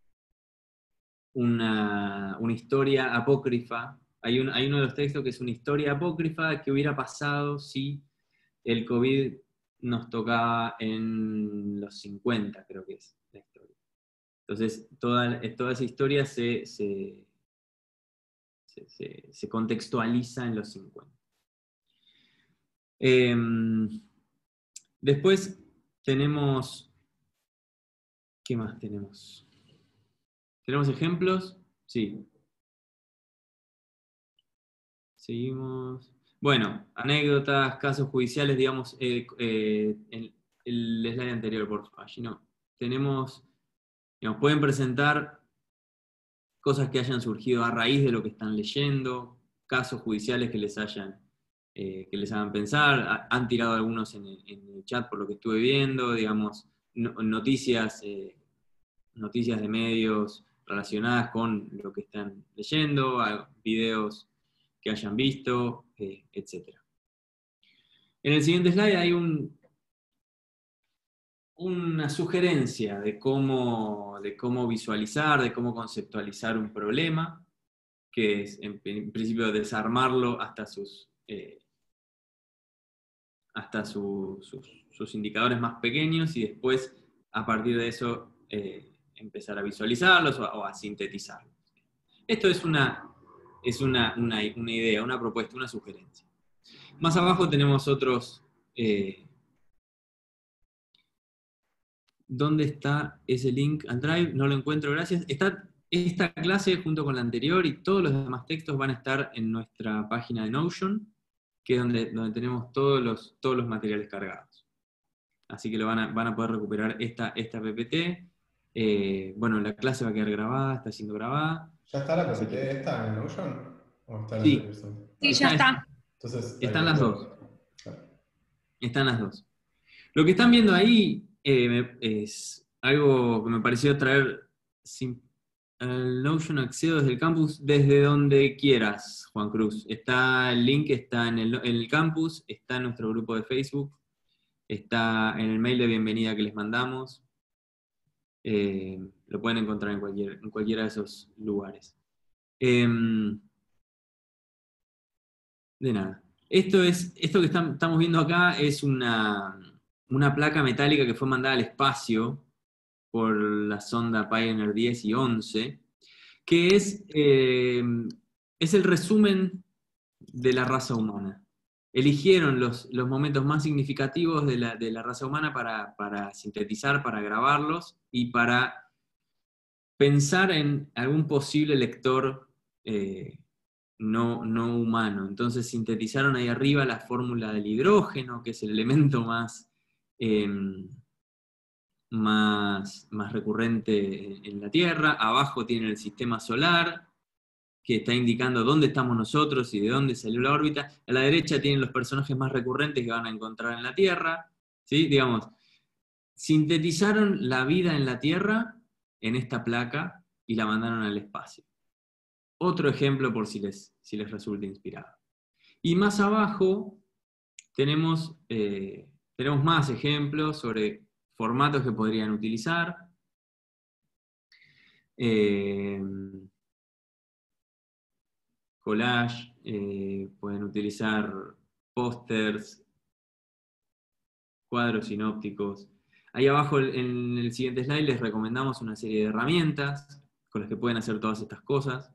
una, una historia apócrifa. Hay, un, hay uno de los textos que es una historia apócrifa que hubiera pasado si el COVID nos tocaba en los cincuenta, creo que es la historia. Entonces, toda, toda esa historia se, se, se, se, se contextualiza en los cincuenta. Eh, después tenemos... ¿Qué más tenemos? ¿Tenemos ejemplos? Sí. Seguimos. Bueno, anécdotas, casos judiciales, digamos, eh, eh, en el slide anterior, por favor. Allí no. Tenemos, digamos, pueden presentar cosas que hayan surgido a raíz de lo que están leyendo, casos judiciales que les hayan, eh, que les hagan pensar, han tirado algunos en el, en el chat por lo que estuve viendo, digamos, no, noticias, eh, noticias de medios relacionadas con lo que están leyendo, videos que hayan visto, eh, etcétera. En el siguiente slide hay un, una sugerencia de cómo, de cómo visualizar, de cómo conceptualizar un problema, que es en, en principio desarmarlo hasta sus, eh, hasta su, sus, sus indicadores más pequeños, y después a partir de eso eh, empezar a visualizarlos o a, o a sintetizarlos. Esto es una... Es una, una, una idea, una propuesta, una sugerencia. Más abajo tenemos otros... Eh, ¿Dónde está ese link al Drive? No lo encuentro, gracias. Está esta clase junto con la anterior y todos los demás textos van a estar en nuestra página de Notion, que es donde, donde tenemos todos los, todos los materiales cargados. Así que lo van a, van a poder recuperar esta, esta P P T. Eh, bueno, la clase va a quedar grabada, está siendo grabada. ¿Ya está la P P T esta en Notion? ¿O está en Sí. la versión? Sí, ya está. Entonces, Están ahí las lo- dos. Están las dos. Lo que están viendo ahí eh, me- es algo que me pareció traer sin, el Notion acceso desde el campus, desde donde quieras, Juan Cruz. Está el link, está en el, en el campus, está en nuestro grupo de Facebook, está en el mail de bienvenida que les mandamos. Eh, lo pueden encontrar en, cualquier, en cualquiera de esos lugares. Em, de nada. Esto, es, esto que están- estamos viendo acá es una, una placa metálica que fue mandada al espacio por la sonda Pioneer diez y once, que es, eh, es el resumen de la raza humana. Eligieron los, los momentos más significativos de la, de la raza humana para, para sintetizar, para grabarlos y para pensar en algún posible lector eh, no, no humano. Entonces sintetizaron ahí arriba la fórmula del hidrógeno, que es el elemento más, eh, más, más recurrente en, en la Tierra. Abajo tienen el sistema solar, que está indicando dónde estamos nosotros y de dónde salió la órbita. A la derecha tienen los personajes más recurrentes que van a encontrar en la Tierra. ¿Sí? Digamos, sintetizaron la vida en la Tierra en esta placa y la mandaron al espacio. Otro ejemplo por si les, si les resulta inspirado. Y más abajo tenemos, eh, tenemos más ejemplos sobre formatos que podrían utilizar. Eh, collage, eh, pueden utilizar pósters, cuadros sinópticos. Ahí abajo en el siguiente slide les recomendamos una serie de herramientas con las que pueden hacer todas estas cosas.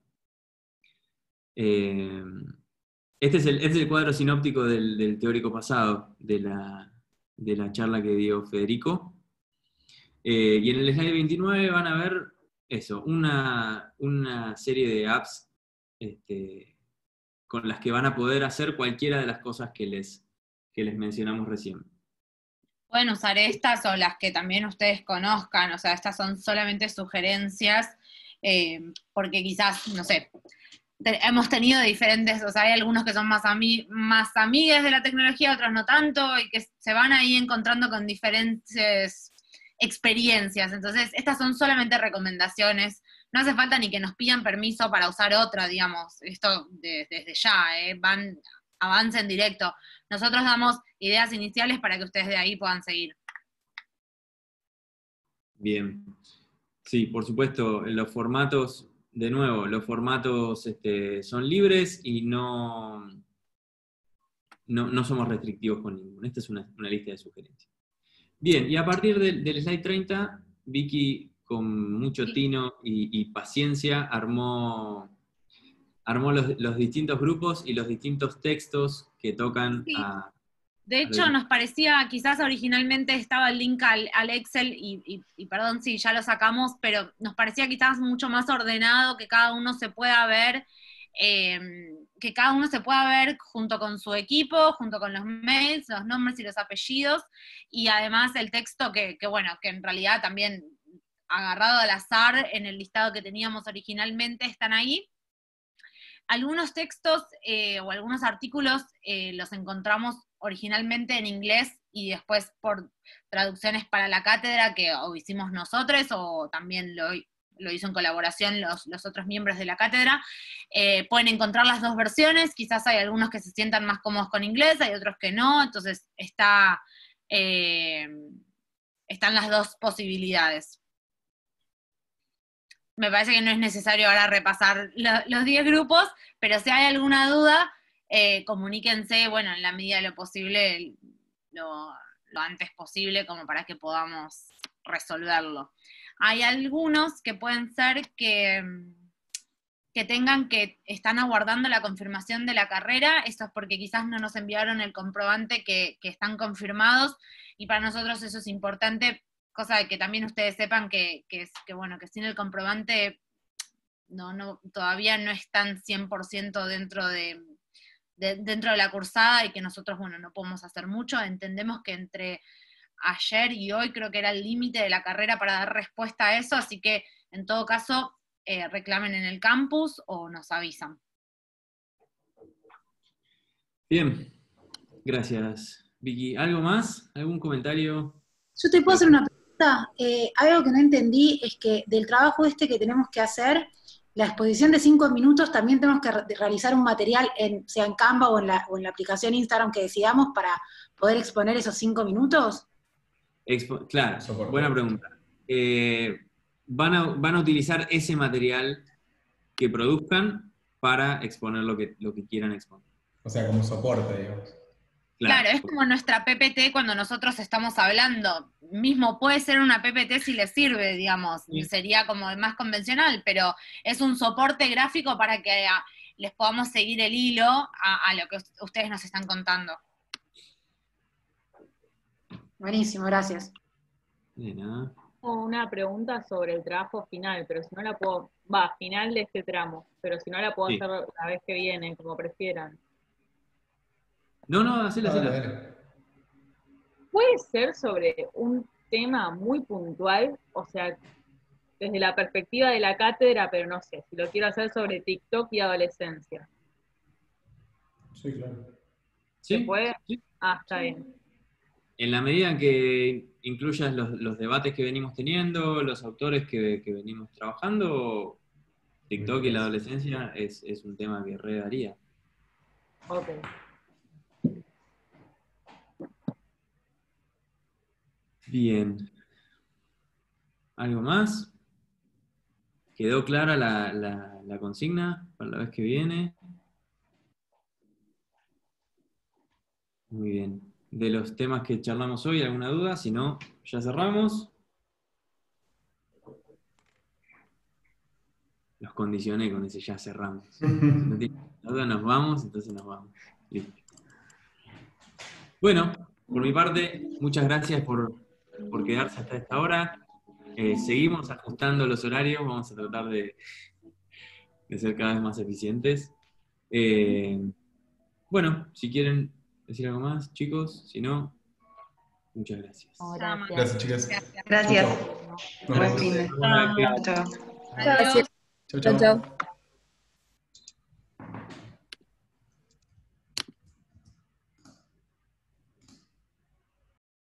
Eh, este, es el, este es el cuadro sinóptico del, del teórico pasado, de la, de la charla que dio Federico. Eh, y en el slide veintinueve van a ver eso, una, una serie de apps este, con las que van a poder hacer cualquiera de las cosas que les, que les mencionamos recién. Pueden usar estas o las que también ustedes conozcan, o sea, estas son solamente sugerencias, eh, porque quizás, no sé, te- hemos tenido diferentes, o sea, hay algunos que son más, ami más amigas de la tecnología, otros no tanto, y que se van ahí encontrando con diferentes experiencias. Entonces, estas son solamente recomendaciones, no hace falta ni que nos pidan permiso para usar otra, digamos, esto de- desde ya, ¿eh? Van, avancen directo. Nosotros damos ideas iniciales para que ustedes de ahí puedan seguir. Bien. Sí, por supuesto, los formatos, de nuevo, los formatos este, son libres y no, no, no somos restrictivos con ninguno. Esta es una, una lista de sugerencias. Bien, y a partir del, del slide treinta, Vicky, con mucho tino y, y paciencia, armó, armó los, los distintos grupos y los distintos textos que tocan Sí. a... De hecho, nos parecía, quizás originalmente estaba el link al, al Excel, y, y- y perdón si ya lo sacamos, pero nos parecía quizás mucho más ordenado, que cada uno se pueda ver, eh, que cada uno se pueda ver junto con su equipo, junto con los mails, los nombres y los apellidos, y además el texto que, que bueno, que en realidad también agarrado al azar en el listado que teníamos originalmente están ahí. Algunos textos eh, o algunos artículos eh, los encontramos originalmente en inglés y después por traducciones para la cátedra que o hicimos nosotros o también lo, lo hizo en colaboración los, los otros miembros de la cátedra. Eh, pueden encontrar las dos versiones, quizás hay algunos que se sientan más cómodos con inglés, hay otros que no, entonces está, eh, están las dos posibilidades. Me parece que no es necesario ahora repasar lo- los diez grupos, pero si hay alguna duda, eh, comuníquense, bueno, en la medida de lo posible, lo, lo antes posible, como para que podamos resolverlo. Hay algunos que pueden ser que, que tengan que, están aguardando la confirmación de la carrera, esto es porque quizás no nos enviaron el comprobante que, que están confirmados, y para nosotros eso es importante, cosa de que también ustedes sepan que, que, es, que, bueno, que sin el comprobante no, no, todavía no están cien por ciento dentro de, de, dentro de la cursada y que nosotros, bueno, no podemos hacer mucho. Entendemos que entre ayer y hoy creo que era el límite de la carrera para dar respuesta a eso, así que en todo caso eh, reclamen en el campus o nos avisan. Bien, gracias, Vicky. ¿Algo más? ¿Algún comentario? Yo te puedo hacer una pregunta. Eh, algo que no entendí es que del trabajo este que tenemos que hacer, la exposición de cinco minutos, también tenemos que re realizar un material, en, sea en Canva o en, la, o en la aplicación Instagram que decidamos para poder exponer esos cinco minutos. Expo claro, buena pregunta. Eh, van, a, van a utilizar ese material que produzcan para exponer lo que, lo que quieran exponer. O sea, como soporte, digamos. Claro. Claro, es como nuestra P P T cuando nosotros estamos hablando. Mismo puede ser una P P T si les sirve, digamos. Sí. Sería como más convencional, pero es un soporte gráfico para que a, les podamos seguir el hilo a, a lo que ustedes nos están contando. Buenísimo, gracias. De nada. Una pregunta sobre el trabajo final, pero si no la puedo, va, final de este tramo, pero si no la puedo sí. hacer la vez que viene, como prefieran. No, no, hacela, hacela. ¿Puede ser sobre un tema muy puntual? O sea, desde la perspectiva de la cátedra, pero no sé, si lo quiero hacer sobre TikTok y adolescencia. Sí, claro. ¿Se ¿Sí? puede? Sí. Ah, está bien. En la medida en que incluyas los, los debates que venimos teniendo, los autores que, que venimos trabajando, TikTok y la adolescencia es, es un tema que re daría. Ok. Bien. ¿Algo más? ¿Quedó clara la, la, la consigna para la vez que viene? Muy bien. De los temas que charlamos hoy, ¿alguna duda? Si no, ya cerramos. Los condicioné con ese ya cerramos. Si no tienen duda, nos vamos, entonces nos vamos. Listo. Bueno, por mi parte, muchas gracias por, por quedarse hasta esta hora. Eh, seguimos ajustando los horarios, vamos a tratar de, de ser cada vez más eficientes. Eh, bueno, si quieren decir algo más, chicos, si no, muchas gracias. Oh, gracias. Gracias, chicas. Gracias. Buen fin de semana. Chao. Gracias. Chau, chau. Chao.